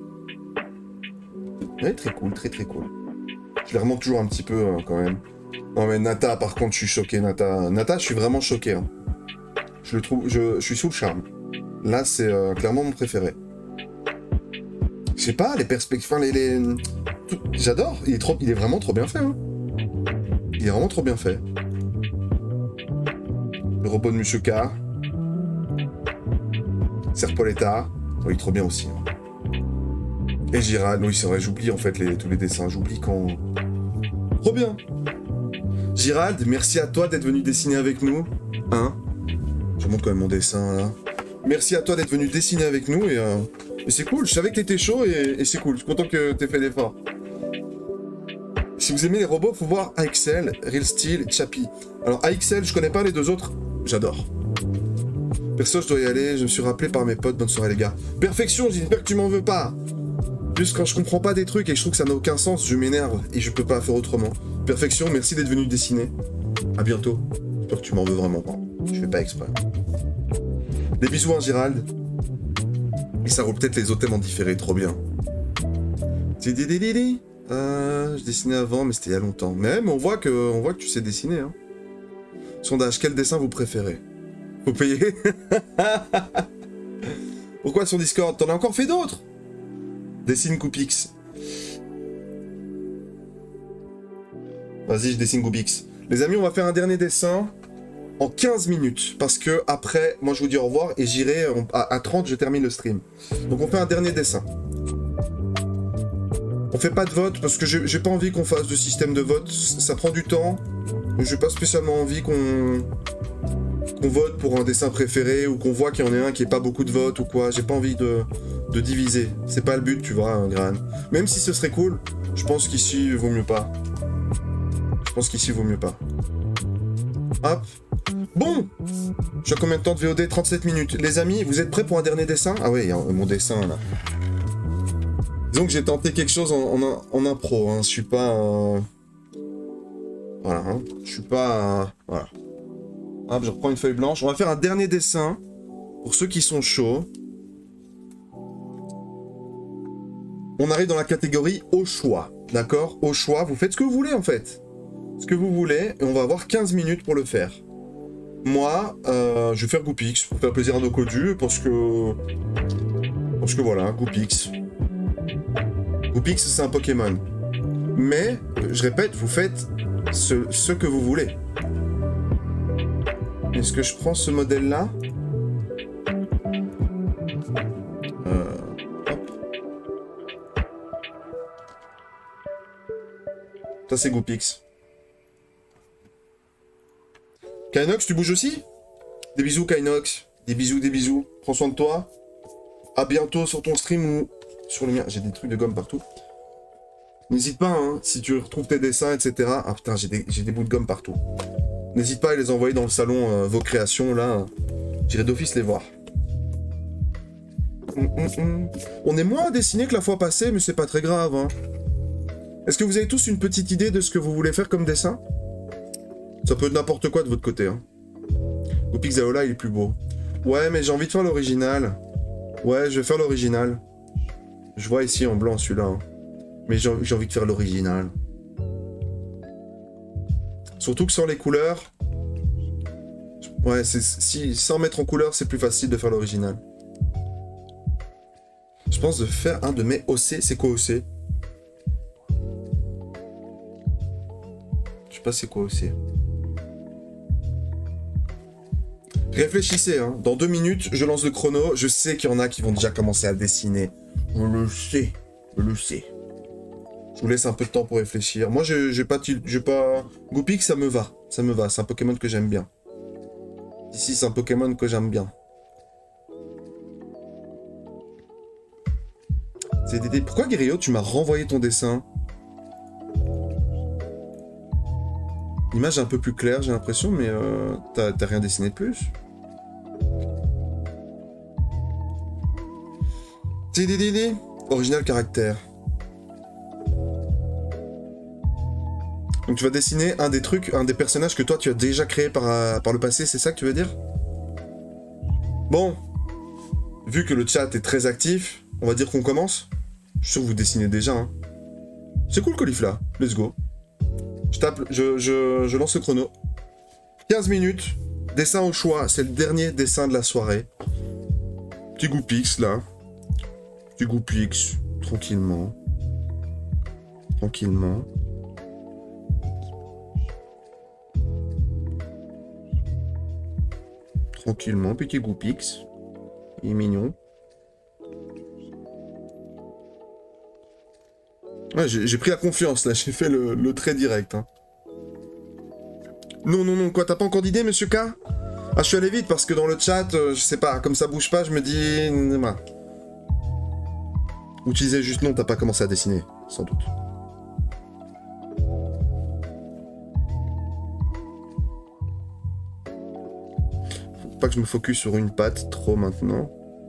[SPEAKER 1] Ouais, très cool, très très cool. Je les remonte toujours un petit peu, euh, quand même. Non, mais Nata, par contre, je suis choqué, Nata. Nata, je suis vraiment choqué. Hein. Je le trouve... Je, je suis sous le charme. Là, c'est euh, clairement mon préféré. Je sais pas, les perspectives... Enfin, les... les... J'adore. Il est trop... Il est vraiment trop bien fait, hein. Il est vraiment trop bien fait. Le robot de Monsieur K. Serpoletta. Oh, il est trop bien aussi. Hein. Et Girald. Oui, c'est vrai, j'oublie, en fait, les... tous les dessins. J'oublie quand... Trop bien. Girald, merci à toi d'être venu dessiner avec nous. Hein? Je montre quand même mon dessin, là. Merci à toi d'être venu dessiner avec nous, et... Euh... Et c'est cool, je savais que t'étais chaud et, et c'est cool, je suis content que t'aies fait l'effort. Si vous aimez les robots, faut voir A X L, Real Steel, Chappie. Alors A X L, je connais pas les deux autres, j'adore. Perso, je dois y aller, je me suis rappelé par mes potes, bonne soirée les gars. Perfection, j'espère que tu m'en veux pas. Juste quand je comprends pas des trucs et je trouve que ça n'a aucun sens, je m'énerve et je peux pas faire autrement. Perfection, merci d'être venu dessiner. À bientôt. J'espère que tu m'en veux vraiment pas. Je fais pas exprès. Des bisous, hein, Gérald. Et ça roule peut-être les automnes en différé, trop bien. Euh, je dessinais avant, mais c'était il y a longtemps. Mais, mais on, voit que, on voit que tu sais dessiner. Hein. Sondage, quel dessin vous préférez? Faut payer. Pourquoi sur Discord? T'en as encore fait d'autres? Dessine Coupix. Vas-y, je dessine Coupix. Les amis, on va faire un dernier dessin. en quinze minutes. Parce que après, moi je vous dis au revoir et j'irai à, à trente, je termine le stream. Donc on fait un dernier dessin. On fait pas de vote parce que j'ai pas envie qu'on fasse de système de vote. Ça prend du temps. J'ai pas spécialement envie qu'on qu'on vote pour un dessin préféré ou qu'on voit qu'il y en ait un qui ait pas beaucoup de votes ou quoi. J'ai pas envie de, de diviser. C'est pas le but, tu vois, Gran. Même si ce serait cool, je pense qu'ici, vaut mieux pas. Je pense qu'ici, vaut mieux pas. Hop. Bon. Je suis à combien de temps de V O D? trente-sept minutes. Les amis, vous êtes prêts pour un dernier dessin? Ah ouais, il y a mon dessin, là. Disons que j'ai tenté quelque chose en, en, en impro, hein. Je suis pas... Euh... Voilà, hein. Je suis pas... Euh... Voilà. Hop, je reprends une feuille blanche. On va faire un dernier dessin. Pour ceux qui sont chauds. On arrive dans la catégorie au choix. D'accord? Au choix, vous faites ce que vous voulez, en fait. Ce que vous voulez, et on va avoir quinze minutes pour le faire. Moi, euh, je vais faire Goopix, pour faire plaisir à nos codus, parce que... Parce que voilà, Goopix. Goopix, c'est un Pokémon. Mais, je répète, vous faites ce, ce que vous voulez. Est-ce que je prends ce modèle-là? euh, Hop. Ça, c'est Goopix. Kainox, tu bouges aussi? Des bisous, Kainox. Des bisous, des bisous. Prends soin de toi. À bientôt sur ton stream ou sur le mien. J'ai des trucs de gomme partout. N'hésite pas, hein, si tu retrouves tes dessins, et cetera. Ah putain, j'ai des, j'ai des bouts de gomme partout. N'hésite pas à les envoyer dans le salon, euh, vos créations, là. J'irai d'office les voir. Hum, hum, hum. On est moins à dessiner que la fois passée, mais c'est pas très grave, hein. Est-ce que vous avez tous une petite idée de ce que vous voulez faire comme dessin? Ça peut être n'importe quoi de votre côté, hein. Au Pixaola, il est plus beau. Ouais, mais j'ai envie de faire l'original. Ouais, je vais faire l'original. Je vois ici en blanc celui-là. Hein. Mais j'ai envie de faire l'original. Surtout que sans les couleurs... Ouais, si, sans mettre en couleur, c'est plus facile de faire l'original. Je pense de faire un de mes O C. C'est quoi O C? Je sais pas c'est quoi O C. Réfléchissez, hein. Dans deux minutes, je lance le chrono. Je sais qu'il y en a qui vont déjà commencer à dessiner. Je le sais. Je le sais. Je vous laisse un peu de temps pour réfléchir. Moi, j'ai pas... J'ai pas... Goopix, ça me va. Ça me va. C'est un Pokémon que j'aime bien. Ici, c'est un Pokémon que j'aime bien. Pourquoi, Guerrillo, tu m'as renvoyé ton dessin? L'image est un peu plus claire, j'ai l'impression, mais euh, t'as rien dessiné de plus. T D D D, original caractère. Donc tu vas dessiner un des trucs, un des personnages que toi tu as déjà créé par, par le passé, c'est ça que tu veux dire? Bon, vu que le chat est très actif, on va dire qu'on commence. Je suis sûr que vous dessinez déjà. Hein. C'est cool, Caulifla. Let's go. Je tape, je, je, je lance le chrono. quinze minutes. Dessin au choix. C'est le dernier dessin de la soirée. Petit Goopix, là. Petit Goopix. Tranquillement. Tranquillement. Tranquillement, petit Goopix. Il est mignon. Ouais, j'ai pris la confiance, là. J'ai fait le, le trait direct. Hein. Non, non, non. Quoi, t'as pas encore d'idée, monsieur K? Ah, je suis allé vite parce que dans le chat, euh, je sais pas, comme ça bouge pas, je me dis... Ou tu disais juste non, t'as pas commencé à dessiner, sans doute. Faut pas que je me focus sur une patte trop maintenant.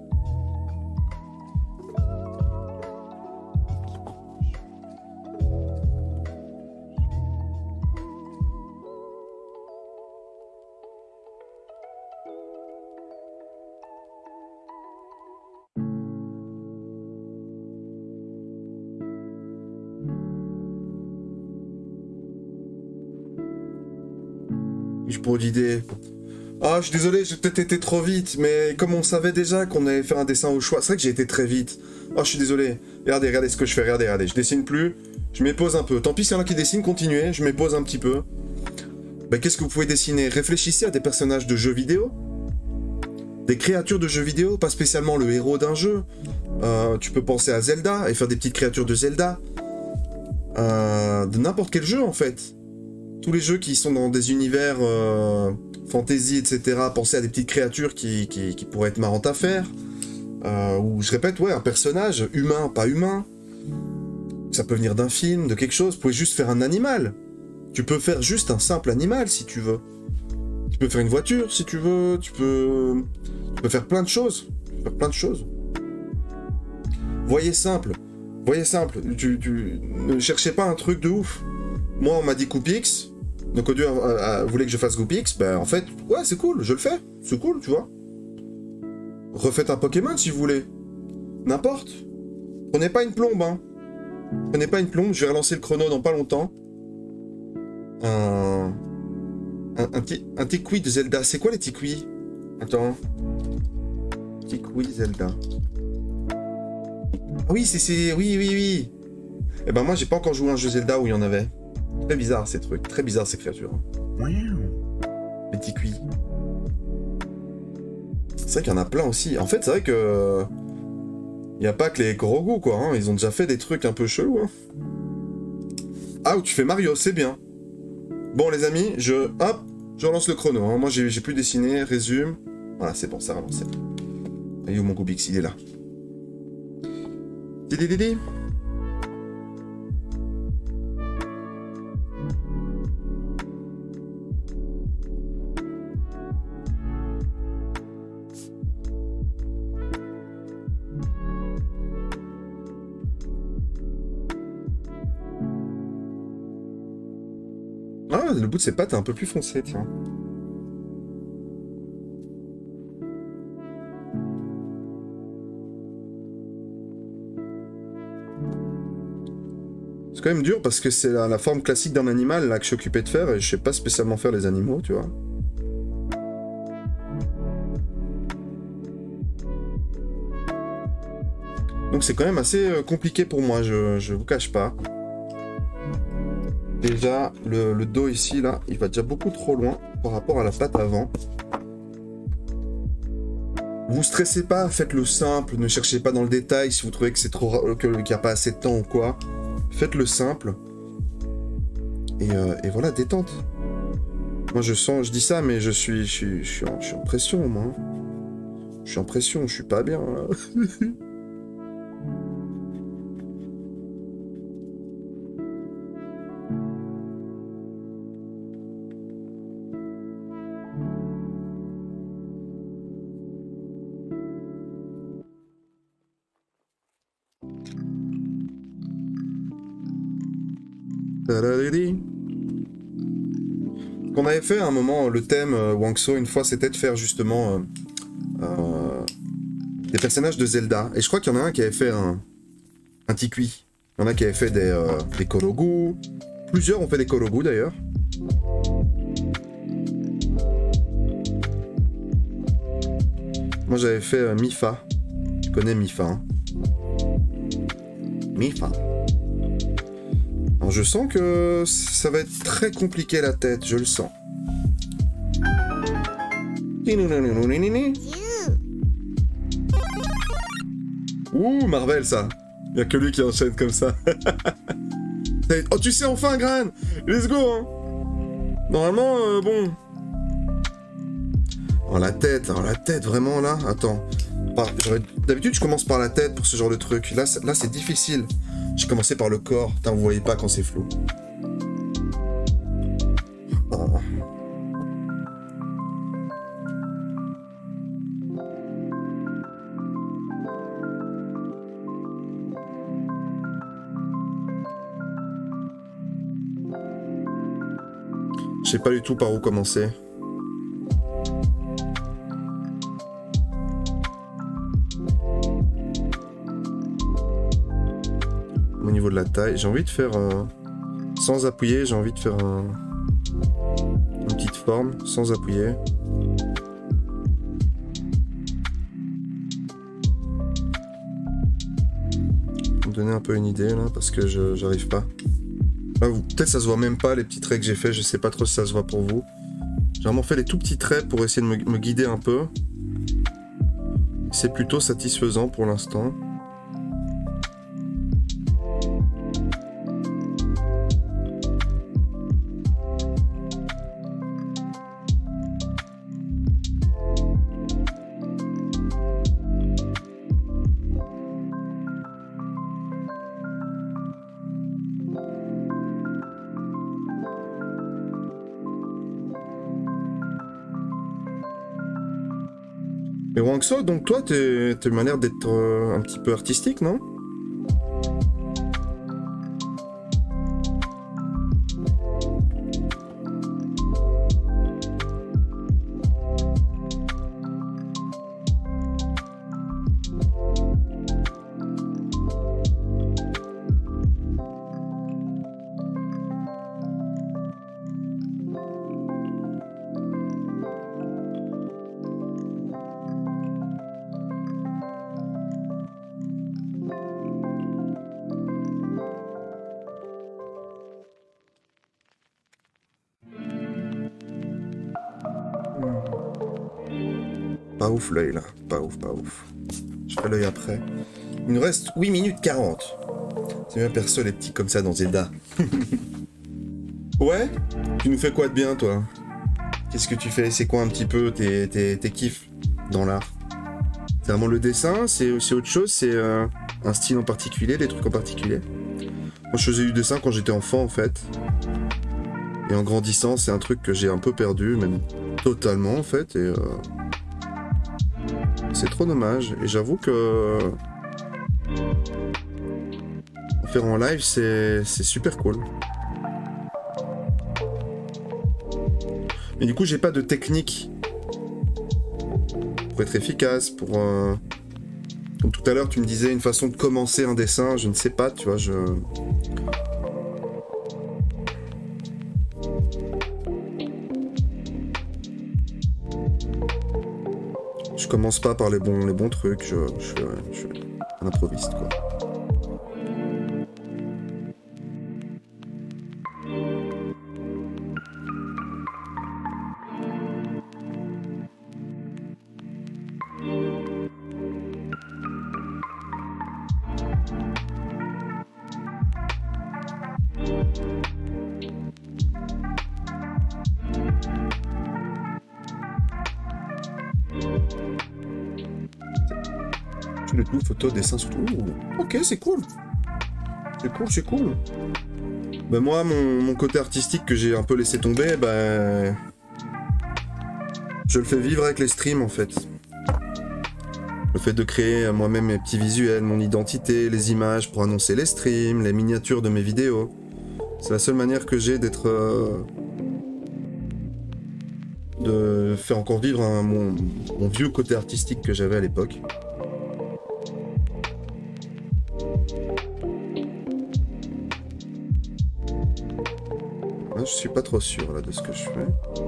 [SPEAKER 1] Pour l'idée. Ah, je suis désolé, j'ai peut-être été trop vite, mais comme on savait déjà qu'on allait faire un dessin au choix, c'est vrai que j'ai été très vite. Oh, je suis désolé. Regardez, regardez ce que je fais, regardez, regardez. Je dessine plus, je m'épose un peu. Tant pis s'il y en a qui dessinent, continuez, je m'épose un petit peu. bah, qu'est-ce que vous pouvez dessiner? Réfléchissez à des personnages de jeux vidéo. Des créatures de jeux vidéo, pas spécialement le héros d'un jeu. Euh, tu peux penser à Zelda et faire des petites créatures de Zelda. Euh, de n'importe quel jeu, en fait. Tous les jeux qui sont dans des univers euh, fantasy, et cetera. Pensez à des petites créatures qui, qui, qui pourraient être marrantes à faire. Euh, ou, je répète, ouais, un personnage humain, pas humain. Ça peut venir d'un film, de quelque chose. Vous pouvez juste faire un animal. Tu peux faire juste un simple animal, si tu veux. Tu peux faire une voiture, si tu veux. Tu peux, tu peux faire plein de choses. Tu peux faire plein de choses. Voyez simple. Voyez simple. Tu, tu... Ne cherchez pas un truc de ouf. Moi, on m'a dit Coupix. Donc, Audio voulait que je fasse Coupix. Ben, en fait, ouais, c'est cool. Je le fais. C'est cool, tu vois. Refaites un Pokémon, si vous voulez. N'importe. Prenez pas une plombe, hein. Prenez pas une plombe. Je vais relancer le chrono dans pas longtemps. Un... Un, un, un Tikwi de Zelda. C'est quoi les Tikwi? Attends. Tikwi Zelda. Ah oui, c'est... Oui, oui, oui. Eh ben moi, j'ai pas encore joué à un jeu Zelda où il y en avait. Très bizarre, ces trucs. Très bizarre, ces créatures. Les Tikwi. C'est vrai qu'il y en a plein aussi. En fait, c'est vrai que... Il n'y a pas que les Korogu, quoi. Hein. Ils ont déjà fait des trucs un peu chelous. Hein. Ah, où tu fais Mario, c'est bien. Bon, les amis, je... Hop, je relance le chrono. Hein. Moi, j'ai pu dessiner, résume. Voilà, c'est bon, ça a relancé. Et où mon Goubix? Il est là. Didi. Ah, le bout de ses pattes est un peu plus foncé, tiens. C'est quand même dur parce que c'est la, la forme classique d'un animal là que je suis occupé de faire et je sais pas spécialement faire les animaux, tu vois. Donc c'est quand même assez euh, compliqué pour moi, je, je vous cache pas. Déjà, le, le dos ici, là, il va déjà beaucoup trop loin par rapport à la patte avant. Vous stressez pas, faites-le simple, ne cherchez pas dans le détail si vous trouvez que c'est trop, qu'il n'y a pas assez de temps ou quoi. Faites-le simple. Et, euh, et voilà, détente. Moi, je sens, je dis ça, mais je suis, je suis, je suis, en, je suis en pression, moi. Je suis en pression, je suis pas bien, là. Qu'on avait fait à un moment, le thème euh, Wangso, une fois, c'était de faire justement euh, euh, des personnages de Zelda. Et je crois qu'il y en a un qui avait fait un, un Tikwi. Il y en a qui avaient fait des, euh, des Korogu. Plusieurs ont fait des Korogu d'ailleurs. Moi j'avais fait euh, Mifa. Tu connais Mifa, hein? Mifa. Alors je sens que ça va être très compliqué la tête, je le sens. Ouh, Marvel ça. Il n'y a que lui qui enchaîne comme ça. Oh, tu sais enfin, Gran. Let's go, hein. Normalement, euh, bon. Oh, la tête, oh, la tête, vraiment, là. Attends. D'habitude, je commence par la tête pour ce genre de truc. Là, là c'est difficile. J'ai commencé par le corps. Putain, vous voyez pas quand c'est flou. Oh. Je sais pas du tout par où commencer. Au niveau de la taille, j'ai envie de faire euh, sans appuyer, j'ai envie de faire un, une petite forme sans appuyer. Me donner un peu une idée là parce que je j'arrive pas. Ah, peut-être ça se voit même pas les petits traits que j'ai fait, je sais pas trop si ça se voit pour vous. J'ai vraiment fait les tout petits traits pour essayer de me, me guider un peu. C'est plutôt satisfaisant pour l'instant. Mais Wangso, donc toi, t'es une manière d'être euh, un petit peu artistique, non? Pas ouf l'œil là, pas ouf, pas ouf. Je ferai l'œil après. Il nous reste huit minutes quarante. C'est bien perso les petits comme ça dans Zelda. Ouais? Tu nous fais quoi de bien toi? Qu'est-ce que tu fais? C'est quoi un petit peu tes, tes, tes kiffs dans l'art? C'est vraiment le dessin? C'est aussi autre chose? C'est euh, un style en particulier? Des trucs en particulier? Moi je faisais du dessin quand j'étais enfant en fait. Et en grandissant c'est un truc que j'ai un peu perdu, même totalement en fait. Et euh... c'est trop dommage. Et j'avoue que... en faire en live c'est super cool. Mais du coup j'ai pas de technique pour être efficace, pour... Euh... Comme tout à l'heure tu me disais une façon de commencer un dessin, je ne sais pas, tu vois, je... Je commence pas par les bons, les bons trucs, je, je, suis, je suis un improviste quoi. Le tout, photo, dessin, surtout. Ouh, ok, c'est cool. C'est cool, c'est cool. Ben moi, mon, mon côté artistique que j'ai un peu laissé tomber, ben... je le fais vivre avec les streams, en fait. Le fait de créer moi-même mes petits visuels, mon identité, les images pour annoncer les streams, les miniatures de mes vidéos. C'est la seule manière que j'ai d'être... Euh... de faire encore vivre un, mon, mon vieux côté artistique que j'avais à l'époque. Je suis pas trop sûr là de ce que je fais.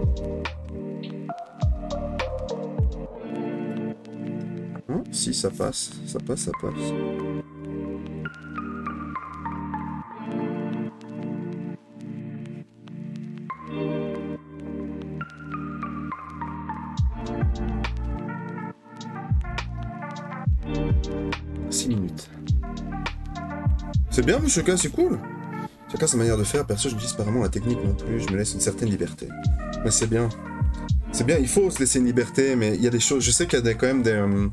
[SPEAKER 1] Hein, si ça passe, ça passe, ça passe. six minutes. C'est bien, monsieur K, c'est cool. Chacun sa manière de faire, perso je n'utilise pas vraiment la technique non plus, je me laisse une certaine liberté. Mais c'est bien. C'est bien, il faut se laisser une liberté, mais il y a des choses, je sais qu'il y a des, quand même des... Euh,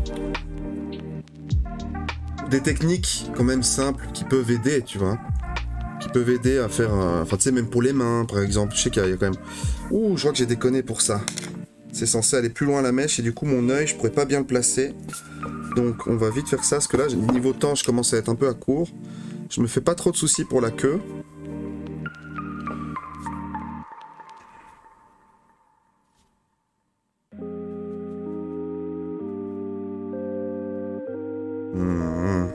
[SPEAKER 1] des techniques quand même simples qui peuvent aider, tu vois. Qui peuvent aider à faire... Euh, enfin tu sais, même pour les mains par exemple, je sais qu'il y, y a quand même... Ouh, je crois que j'ai déconné pour ça. C'est censé aller plus loin à la mèche et du coup mon œil, je pourrais pas bien le placer. Donc on va vite faire ça, parce que là, niveau temps, je commence à être un peu à court. Je me fais pas trop de soucis pour la queue. Mmh.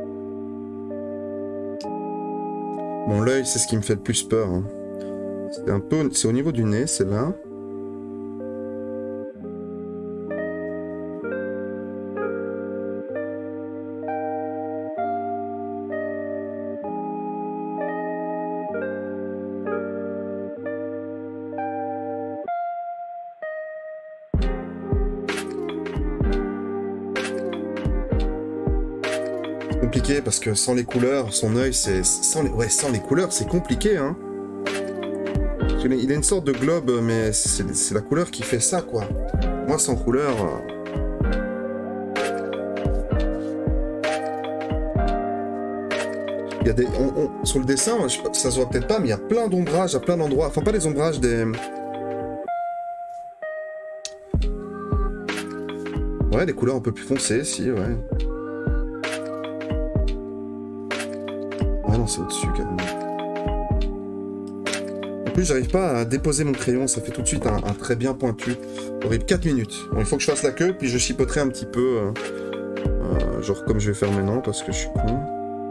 [SPEAKER 1] Bon, l'œil, c'est ce qui me fait le plus peur. Hein. C'est un peu, c'est au niveau du nez, c'est là. Compliqué parce que sans les couleurs, son œil, c'est... Sans les... Ouais, sans les couleurs, c'est compliqué, hein. Il a une sorte de globe, mais c'est la couleur qui fait ça, quoi. Moi, sans couleur... Il y a des... On, on... Sur le dessin, je... ça se voit peut-être pas, mais il y a plein d'ombrages à plein d'endroits. Enfin, pas des ombrages, des... Ouais, des couleurs un peu plus foncées, si, ouais. Ah non, c'est au-dessus, carrément. En plus, j'arrive pas à déposer mon crayon, ça fait tout de suite un, un trait bien pointu. Horrible, quatre minutes. Bon, il faut que je fasse la queue, puis je chipoterai un petit peu, euh, euh, genre comme je vais faire maintenant, parce que je suis con.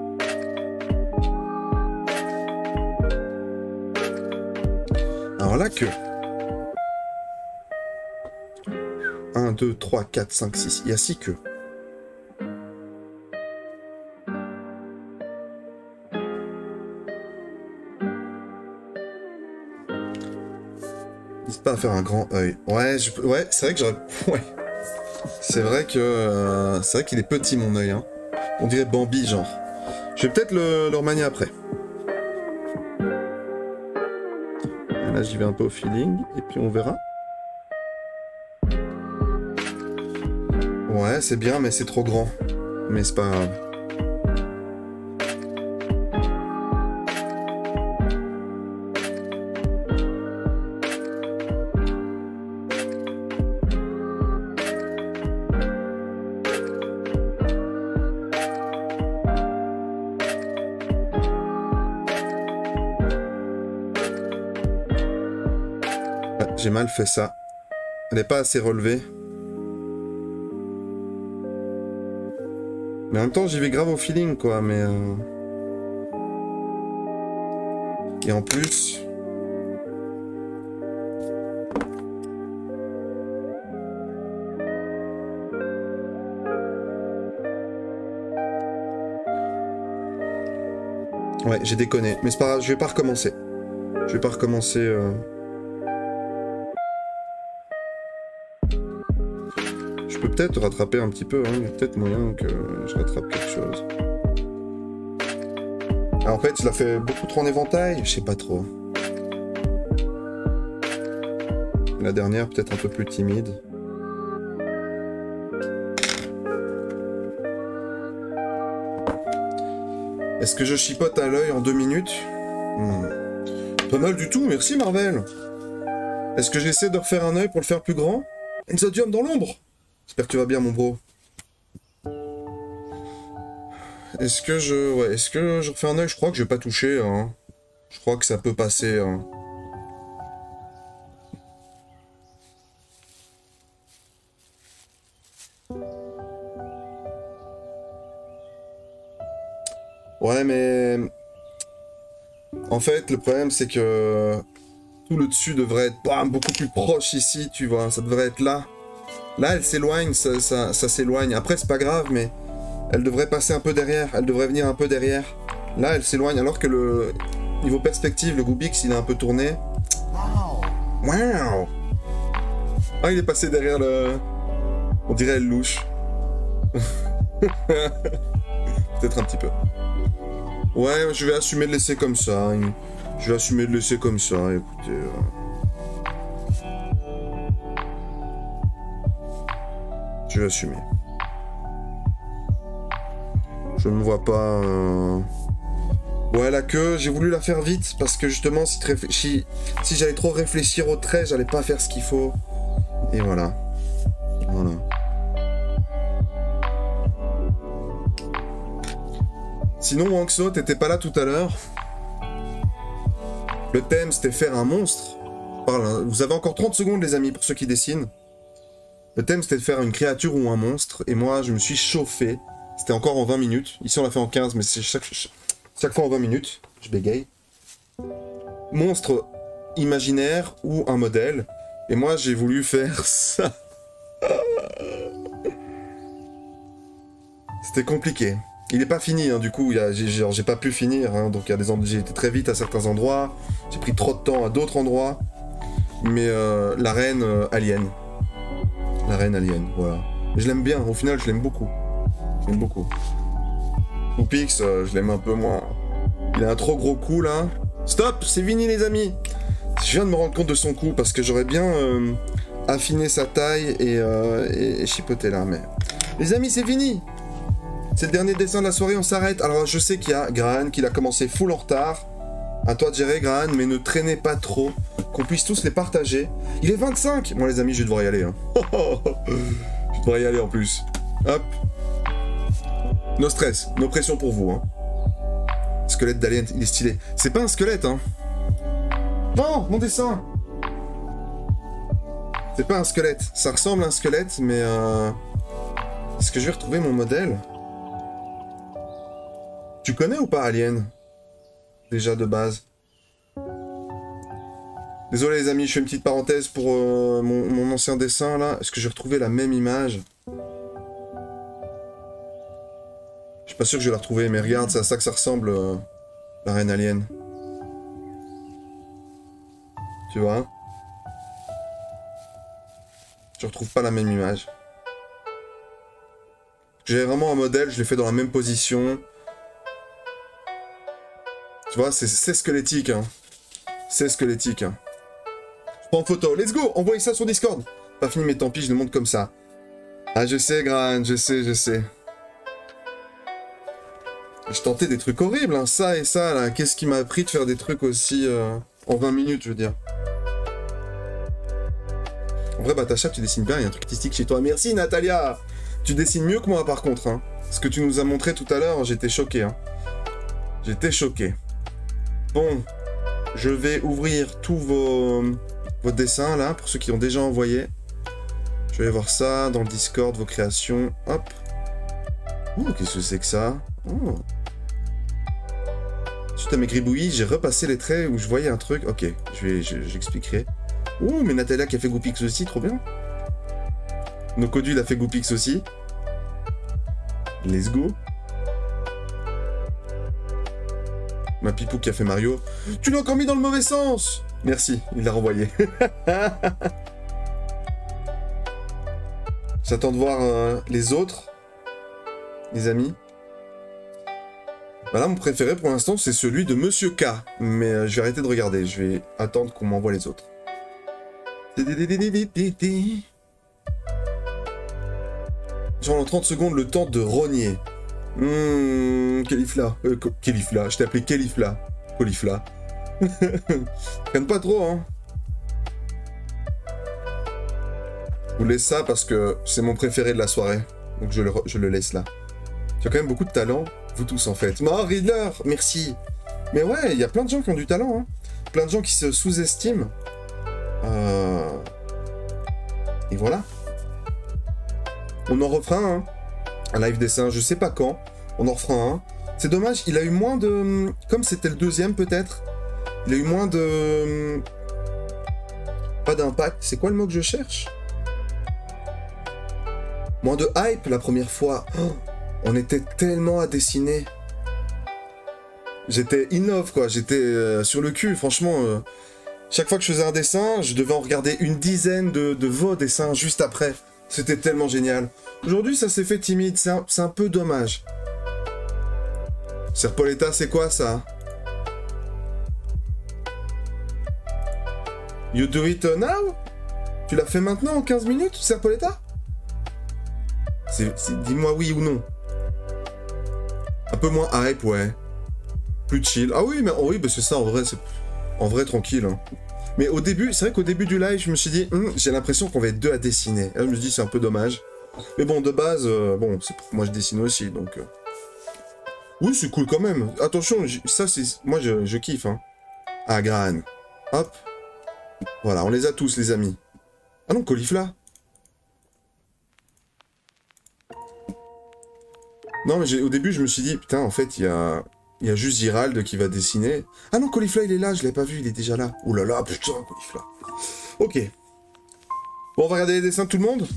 [SPEAKER 1] Alors la queue. un, deux, trois, quatre, cinq, six. Il y a six queues. N'hésite pas à faire un grand œil. Ouais, je... ouais c'est vrai que j'aurais... Ouais. C'est vrai que... Euh... C'est vrai qu'il est petit, mon œil. Hein. On dirait Bambi, genre. Je vais peut-être le... le remanier après. Et là, j'y vais un peu au feeling. Et puis, on verra. Ouais, c'est bien, mais c'est trop grand. Mais c'est pas grave. Ouais, j'ai mal fait ça. Elle n'est pas assez relevée. Mais en même temps, j'y vais grave au feeling, quoi, mais... Euh... Et en plus... Ouais, j'ai déconné. Mais c'est pas grave, je vais pas recommencer. Je vais pas recommencer... Euh... Je peux peut-être rattraper un petit peu, hein. Il y a peut-être moyen que je rattrape quelque chose. Ah, en fait, je la fais beaucoup trop en éventail, je sais pas trop. La dernière, peut-être un peu plus timide. Est-ce que je chipote à l'œil en deux minutes? hmm. Pas mal du tout, merci Marvel. Est-ce que j'essaie de refaire un œil pour le faire plus grand? Enzodium dans l'ombre. J'espère que tu vas bien, mon bro. Est-ce que je... Ouais, est-ce que je refais un œil? Je crois que je vais pas toucher, hein. Je crois que ça peut passer, hein. Ouais, mais... En fait, le problème, c'est que... Tout le dessus devrait être bam, beaucoup plus proche ici, tu vois. Ça devrait être là. Là, elle s'éloigne, ça, ça, ça s'éloigne. Après, c'est pas grave, mais elle devrait passer un peu derrière. Elle devrait venir un peu derrière. Là, elle s'éloigne, alors que le niveau perspective, le Goobix, il est un peu tourné. Wow. Ah, il est passé derrière le... On dirait elle louche. Peut-être un petit peu. Ouais, je vais assumer de laisser comme ça. Je vais assumer de laisser comme ça, écoutez... Euh... Je vais assumer. Je ne me vois pas... Euh... Ouais, la queue, j'ai voulu la faire vite, parce que justement, si, si, si j'allais trop réfléchir au trait, j'allais pas faire ce qu'il faut. Et voilà. Voilà. Sinon, Wanxo, t'étais pas là tout à l'heure. Le thème, c'était faire un monstre. Vous avez encore trente secondes, les amis, pour ceux qui dessinent. Le thème, c'était de faire une créature ou un monstre, et moi, je me suis chauffé. C'était encore en vingt minutes. Ici, on l'a fait en quinze, mais c'est chaque, chaque fois en vingt minutes. Je bégaye. Monstre imaginaire ou un modèle. Et moi, j'ai voulu faire ça. C'était compliqué. Il n'est pas fini, hein, du coup, j'ai pas pu finir. Hein, donc, j'ai été très vite à certains endroits. J'ai pris trop de temps à d'autres endroits. Mais euh, la reine euh, alien. La reine alien, voilà. Mais je l'aime bien, au final, je l'aime beaucoup. Je l'aime beaucoup. Goopix, euh, je l'aime un peu moins. Il a un trop gros coup, là. Stop, c'est fini, les amis. Je viens de me rendre compte de son coup, parce que j'aurais bien euh, affiné sa taille et, euh, et, et chipoté là, mais... Les amis, c'est fini. C'est le dernier dessin de la soirée, on s'arrête. Alors, je sais qu'il y a Graham qui l'a commencé full en retard. À toi de gérer, Graham, mais ne traînez pas trop. Qu'on puisse tous les partager. Il est vingt-cinq. Moi, les amis, je devrais y aller. Hein. Je devrais y aller en plus. Hop. No stress, no pression pour vous. Hein. Squelette d'alien, il est stylé. C'est pas un squelette, hein. Non, mon dessin. C'est pas un squelette. Ça ressemble à un squelette, mais... Euh... Est-ce que je vais retrouver mon modèle? Tu connais ou pas Alien? Déjà de base. Désolé les amis, je fais une petite parenthèse pour euh, mon, mon ancien dessin là. Est-ce que j'ai retrouvé la même image? Je suis pas sûr que je vais la retrouver, mais regarde, c'est à ça que ça ressemble, euh, la reine alien. Tu vois? Je retrouve pas la même image. J'ai vraiment un modèle, je l'ai fait dans la même position. Tu vois, c'est squelettique, hein. C'est squelettique, hein. Je prends en photo. Let's go, envoyez ça sur Discord. Pas fini, mais tant pis, je le montre comme ça. Ah, je sais, Gran, je sais, je sais. Je tentais des trucs horribles, hein. Ça et ça, là. Qu'est-ce qui m'a appris de faire des trucs aussi... Euh, en vingt minutes, je veux dire. En vrai, Batacha, tu dessines bien, il y a un truc artistique chez toi. Merci, Natalia. Tu dessines mieux que moi, par contre, hein. Ce que tu nous as montré tout à l'heure, j'étais choqué, hein. J'étais choqué. Bon, je vais ouvrir tous vos, vos dessins, là, pour ceux qui ont déjà envoyé. Je vais voir ça dans le Discord, vos créations. Hop. Ouh, qu'est-ce que c'est que ça? Oh. Suite à mes gribouillis, j'ai repassé les traits où je voyais un truc. Ok, je vais, j'expliquerai. Ouh, mais Natalia qui a fait Goopix aussi, trop bien. Nokodu, il a fait Goopix aussi. Let's go. Ma Pipou qui a fait Mario. Tu l'as encore mis dans le mauvais sens. Merci, il l'a renvoyé. J'attends de voir euh, les autres. Les amis. Bah là, mon préféré pour l'instant, c'est celui de Monsieur K. Mais euh, je vais arrêter de regarder. Je vais attendre qu'on m'envoie les autres. Genre en trente secondes, le temps de rogner. Hum, Califla. Euh, Califla. Je t'ai appelé Califla. Colifla. Traîne pas trop, hein. Je vous laisse ça parce que c'est mon préféré de la soirée. Donc je le, je le laisse là. Tu as quand même beaucoup de talent. Vous tous, en fait. Oh, Riddler, merci. Mais ouais, il y a plein de gens qui ont du talent, hein. Plein de gens qui se sous-estiment. Euh... Et voilà. On en refera un. Un live dessin, je sais pas quand. On en refera un. C'est dommage, il a eu moins de... Comme c'était le deuxième, peut-être. Il a eu moins de... Pas d'impact. C'est quoi le mot que je cherche? Moins de hype la première fois. Oh, on était tellement à dessiner. J'étais in love, quoi. J'étais euh, sur le cul, franchement. Euh, chaque fois que je faisais un dessin, je devais en regarder une dizaine de, de vos dessins juste après. C'était tellement génial. Aujourd'hui, ça s'est fait timide. C'est un, c'est un peu dommage. Serpoletta, c'est quoi, ça? You do it now? Tu l'as fait maintenant, en quinze minutes, Serpoletta? Dis-moi oui ou non. Un peu moins hype, ouais. Plus chill. Ah oui, mais oh oui, bah c'est ça, en vrai, c'est... En vrai, tranquille. Hein. Mais au début, c'est vrai qu'au début du live, je me suis dit, hm, j'ai l'impression qu'on va être deux à dessiner. Et là, je me suis dit, c'est un peu dommage. Mais bon, de base, euh, bon, c'est moi je dessine aussi, donc... Euh... Oui, c'est cool quand même. Attention, ça, c'est... Moi, je, je kiffe, hein. Ah, Gran. Hop. Voilà, on les a tous, les amis. Ah non, Colifla. Non, mais au début, je me suis dit, putain, en fait, il y a... Il y a juste Gérald qui va dessiner. Ah non, Colifla, il est là, je l'ai pas vu, il est déjà là. Ouh là là, putain, Colifla. Ok. Bon, on va regarder les dessins de tout le monde.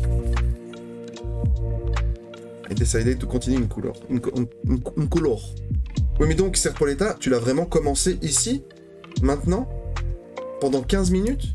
[SPEAKER 1] Et décider de continuer une couleur. Une, une, une, une couleur. Oui, mais donc, Serpoletta, tu l'as vraiment commencé ici? Maintenant? Pendant quinze minutes?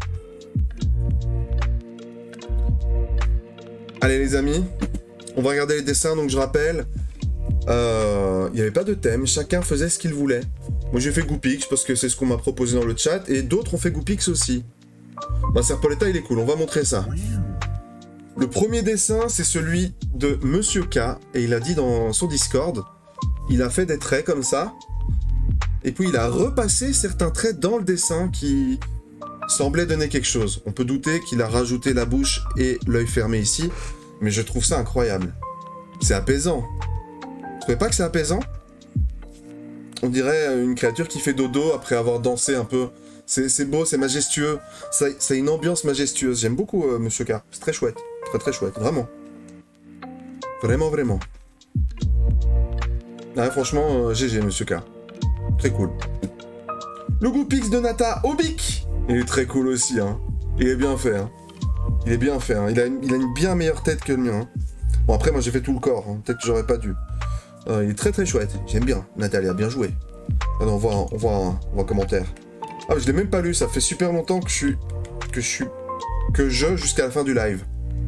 [SPEAKER 1] Allez, les amis. On va regarder les dessins, donc je rappelle. Euh, il n'y avait pas de thème, chacun faisait ce qu'il voulait. Moi j'ai fait Goopix parce que c'est ce qu'on m'a proposé dans le chat, et d'autres ont fait Goopix aussi. Bah Serpoletta il est cool, on va montrer ça. Le premier dessin c'est celui de Monsieur K, et il a dit dans son Discord, il a fait des traits comme ça, et puis il a repassé certains traits dans le dessin qui semblaient donner quelque chose. On peut douter qu'il a rajouté la bouche et l'œil fermé ici, mais je trouve ça incroyable. C'est apaisant. Vous trouvez pas que c'est apaisant? On dirait une créature qui fait dodo après avoir dansé un peu. C'est beau, c'est majestueux. C'est une ambiance majestueuse. J'aime beaucoup euh, Monsieur K. C'est très chouette. Très très chouette. Vraiment. Vraiment, vraiment. Ah, franchement, euh, G G Monsieur K. Très cool. Le Goopix de Nata Obic. Il est très cool aussi. Hein. Il est bien fait. Hein. Il est bien fait. Hein. Il, a une, il a une bien meilleure tête que le mien. Hein. Bon, après, moi j'ai fait tout le corps. Hein. Peut-être que j'aurais pas dû. Euh, il est très très chouette. J'aime bien. Natalia, bien joué. Alors, on voit, on voit, un, on voit un commentaire. Ah, mais je l'ai même pas lu. Ça fait super longtemps que je suis, que je suis, que je jusqu'à la fin du live.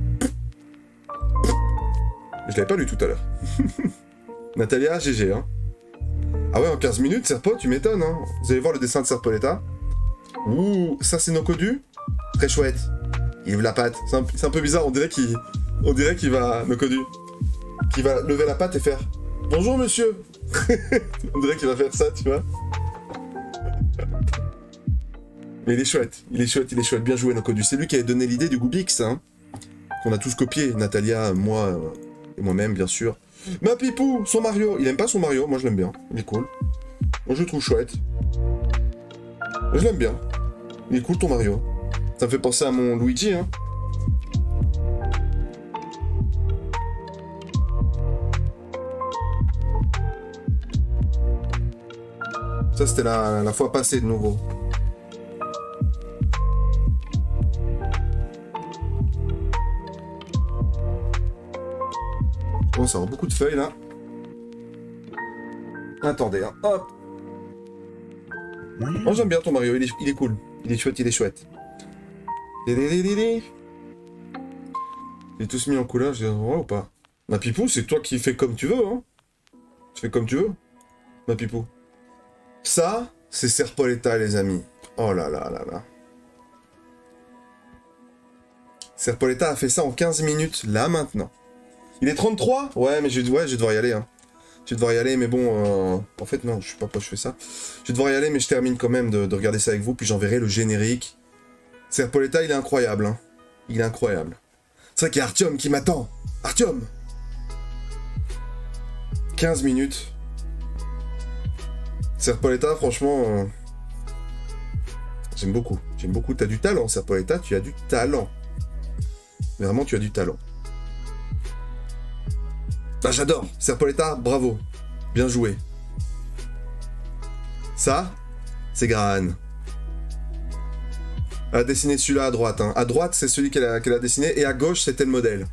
[SPEAKER 1] Je l'avais pas lu tout à l'heure. Natalia, G G. Hein. Ah ouais, en quinze minutes, Serpo, tu m'étonnes. Hein. Vous allez voir le dessin de Serpoletta. Ouh, ça c'est Nokodu. Très chouette. Il ouvre la patte. C'est un, un peu bizarre. On dirait qu'il, on dirait qu'il va Nokodu, qu'il va lever la patte et faire. Bonjour monsieur. On dirait qu'il va faire ça, tu vois. Mais il est chouette, il est chouette, il est chouette. Bien joué Nokodu. C'est lui qui avait donné l'idée du Goopix, hein. Qu'on a tous copié. Natalia, moi euh, et moi-même, bien sûr. Ma Pipou, son Mario. Il aime pas son Mario, moi je l'aime bien. Il est cool. Moi je le trouve chouette. Je l'aime bien. Il est cool ton Mario. Ça me fait penser à mon Luigi, hein. Ça, c'était la, la fois passée, de nouveau. Bon, ça a beaucoup de feuilles, là. Attendez, hein. Hop. Moi, j'aime bien ton Mario. Il est, il est cool. Il est chouette, il est chouette. J'ai tous mis en couleur, j'ai ouais ou pas? Ma Pipou, c'est toi qui fais comme tu veux, hein. Tu fais comme tu veux, ma Pipou. Ça, c'est Serpoletta, les amis. Oh là là là là. Serpoletta a fait ça en quinze minutes, là, maintenant. Il est trente-trois? Ouais, mais je, ouais, je vais devoir y aller, hein. Je vais devoir y aller, mais bon... Euh... En fait, non, je sais pas pourquoi je fais ça. Je vais devoir y aller, mais je termine quand même de, de regarder ça avec vous, puis j'enverrai le générique. Serpoletta, il est incroyable, hein. Il est incroyable. C'est vrai qu'il y a Artyom qui m'attend. Artyom! quinze minutes. Serpoletta, franchement... Euh... J'aime beaucoup. J'aime beaucoup. T'as du talent, Serpoletta. Tu as du talent. Vraiment, tu as du talent. Ah, j'adore. Serpoletta, bravo. Bien joué. Ça, c'est Graham. Elle a dessiné celui-là à droite. Hein. À droite, c'est celui qu'elle a, qu'elle a dessiné. Et à gauche, c'était le modèle.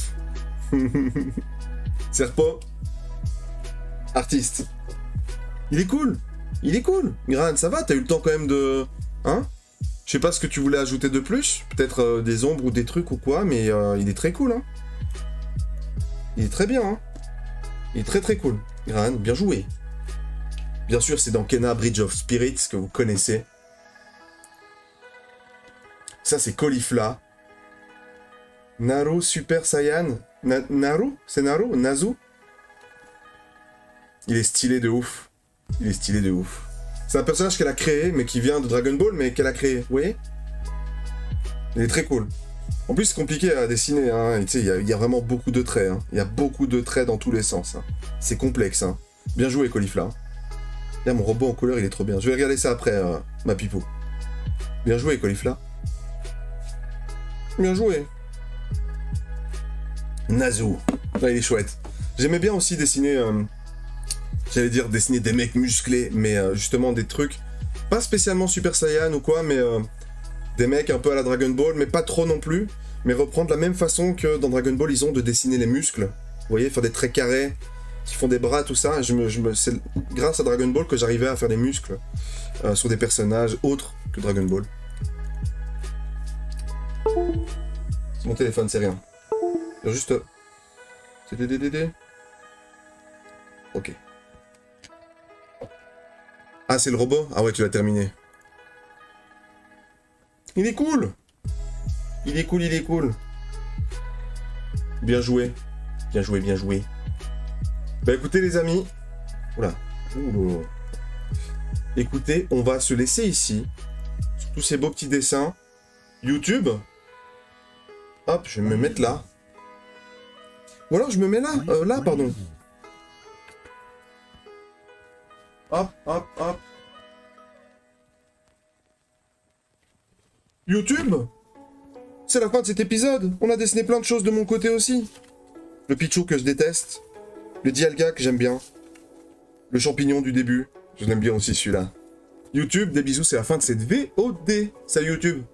[SPEAKER 1] Serpo. Artiste. Il est cool. Il est cool. Graham, ça va? T'as eu le temps quand même de... Hein? Je sais pas ce que tu voulais ajouter de plus. Peut-être euh, des ombres ou des trucs ou quoi. Mais euh, il est très cool. Hein. Il est très bien. Hein. Il est très très cool. Graham, bien joué. Bien sûr, c'est dans Kena Bridge of Spirits que vous connaissez. Ça, c'est Caulifla. Naru Super Saiyan. Na Naru? C'est Naru? Nazu? Il est stylé de ouf. Il est stylé de ouf. C'est un personnage qu'elle a créé, mais qui vient de Dragon Ball, mais qu'elle a créé. Vous voyez? Il est très cool. En plus, c'est compliqué à dessiner. Hein. Il y, y a vraiment beaucoup de traits. Hein. Il y a beaucoup de traits dans tous les sens. Hein. C'est complexe. Hein. Bien joué, Caulifla. Là, mon robot en couleur, il est trop bien. Je vais regarder ça après, euh, ma Pipou. Bien joué, Caulifla. Bien joué. Nazu. Ah, il est chouette. J'aimais bien aussi dessiner... Euh, J'allais dire dessiner des mecs musclés, mais euh, justement des trucs... Pas spécialement Super Saiyan ou quoi, mais... Euh, des mecs un peu à la Dragon Ball, mais pas trop non plus. Mais reprendre la même façon que dans Dragon Ball, ils ont de dessiner les muscles. Vous voyez, faire des traits carrés, qui font des bras, tout ça. Je me, je me, c'est grâce à Dragon Ball que j'arrivais à faire des muscles euh, sur des personnages autres que Dragon Ball. C'est mon téléphone, c'est rien. Juste... C'est des D D D. ok. Ah, c'est le robot? Ah ouais, tu l'as terminé. Il est cool! Il est cool, il est cool. Bien joué. Bien joué, bien joué. Bah écoutez les amis. Oula. Ouh. Écoutez, on va se laisser ici. Sur tous ces beaux petits dessins. YouTube. Hop, je vais me mettre là. Ou alors je me mets là. Euh, là, pardon. Hop, hop, hop. YouTube. C'est la fin de cet épisode. On a dessiné plein de choses de mon côté aussi. Le Pichou que je déteste. Le Dialga que j'aime bien. Le champignon du début. Je l'aime bien aussi celui-là. YouTube, des bisous, c'est la fin de cette V O D. Salut YouTube.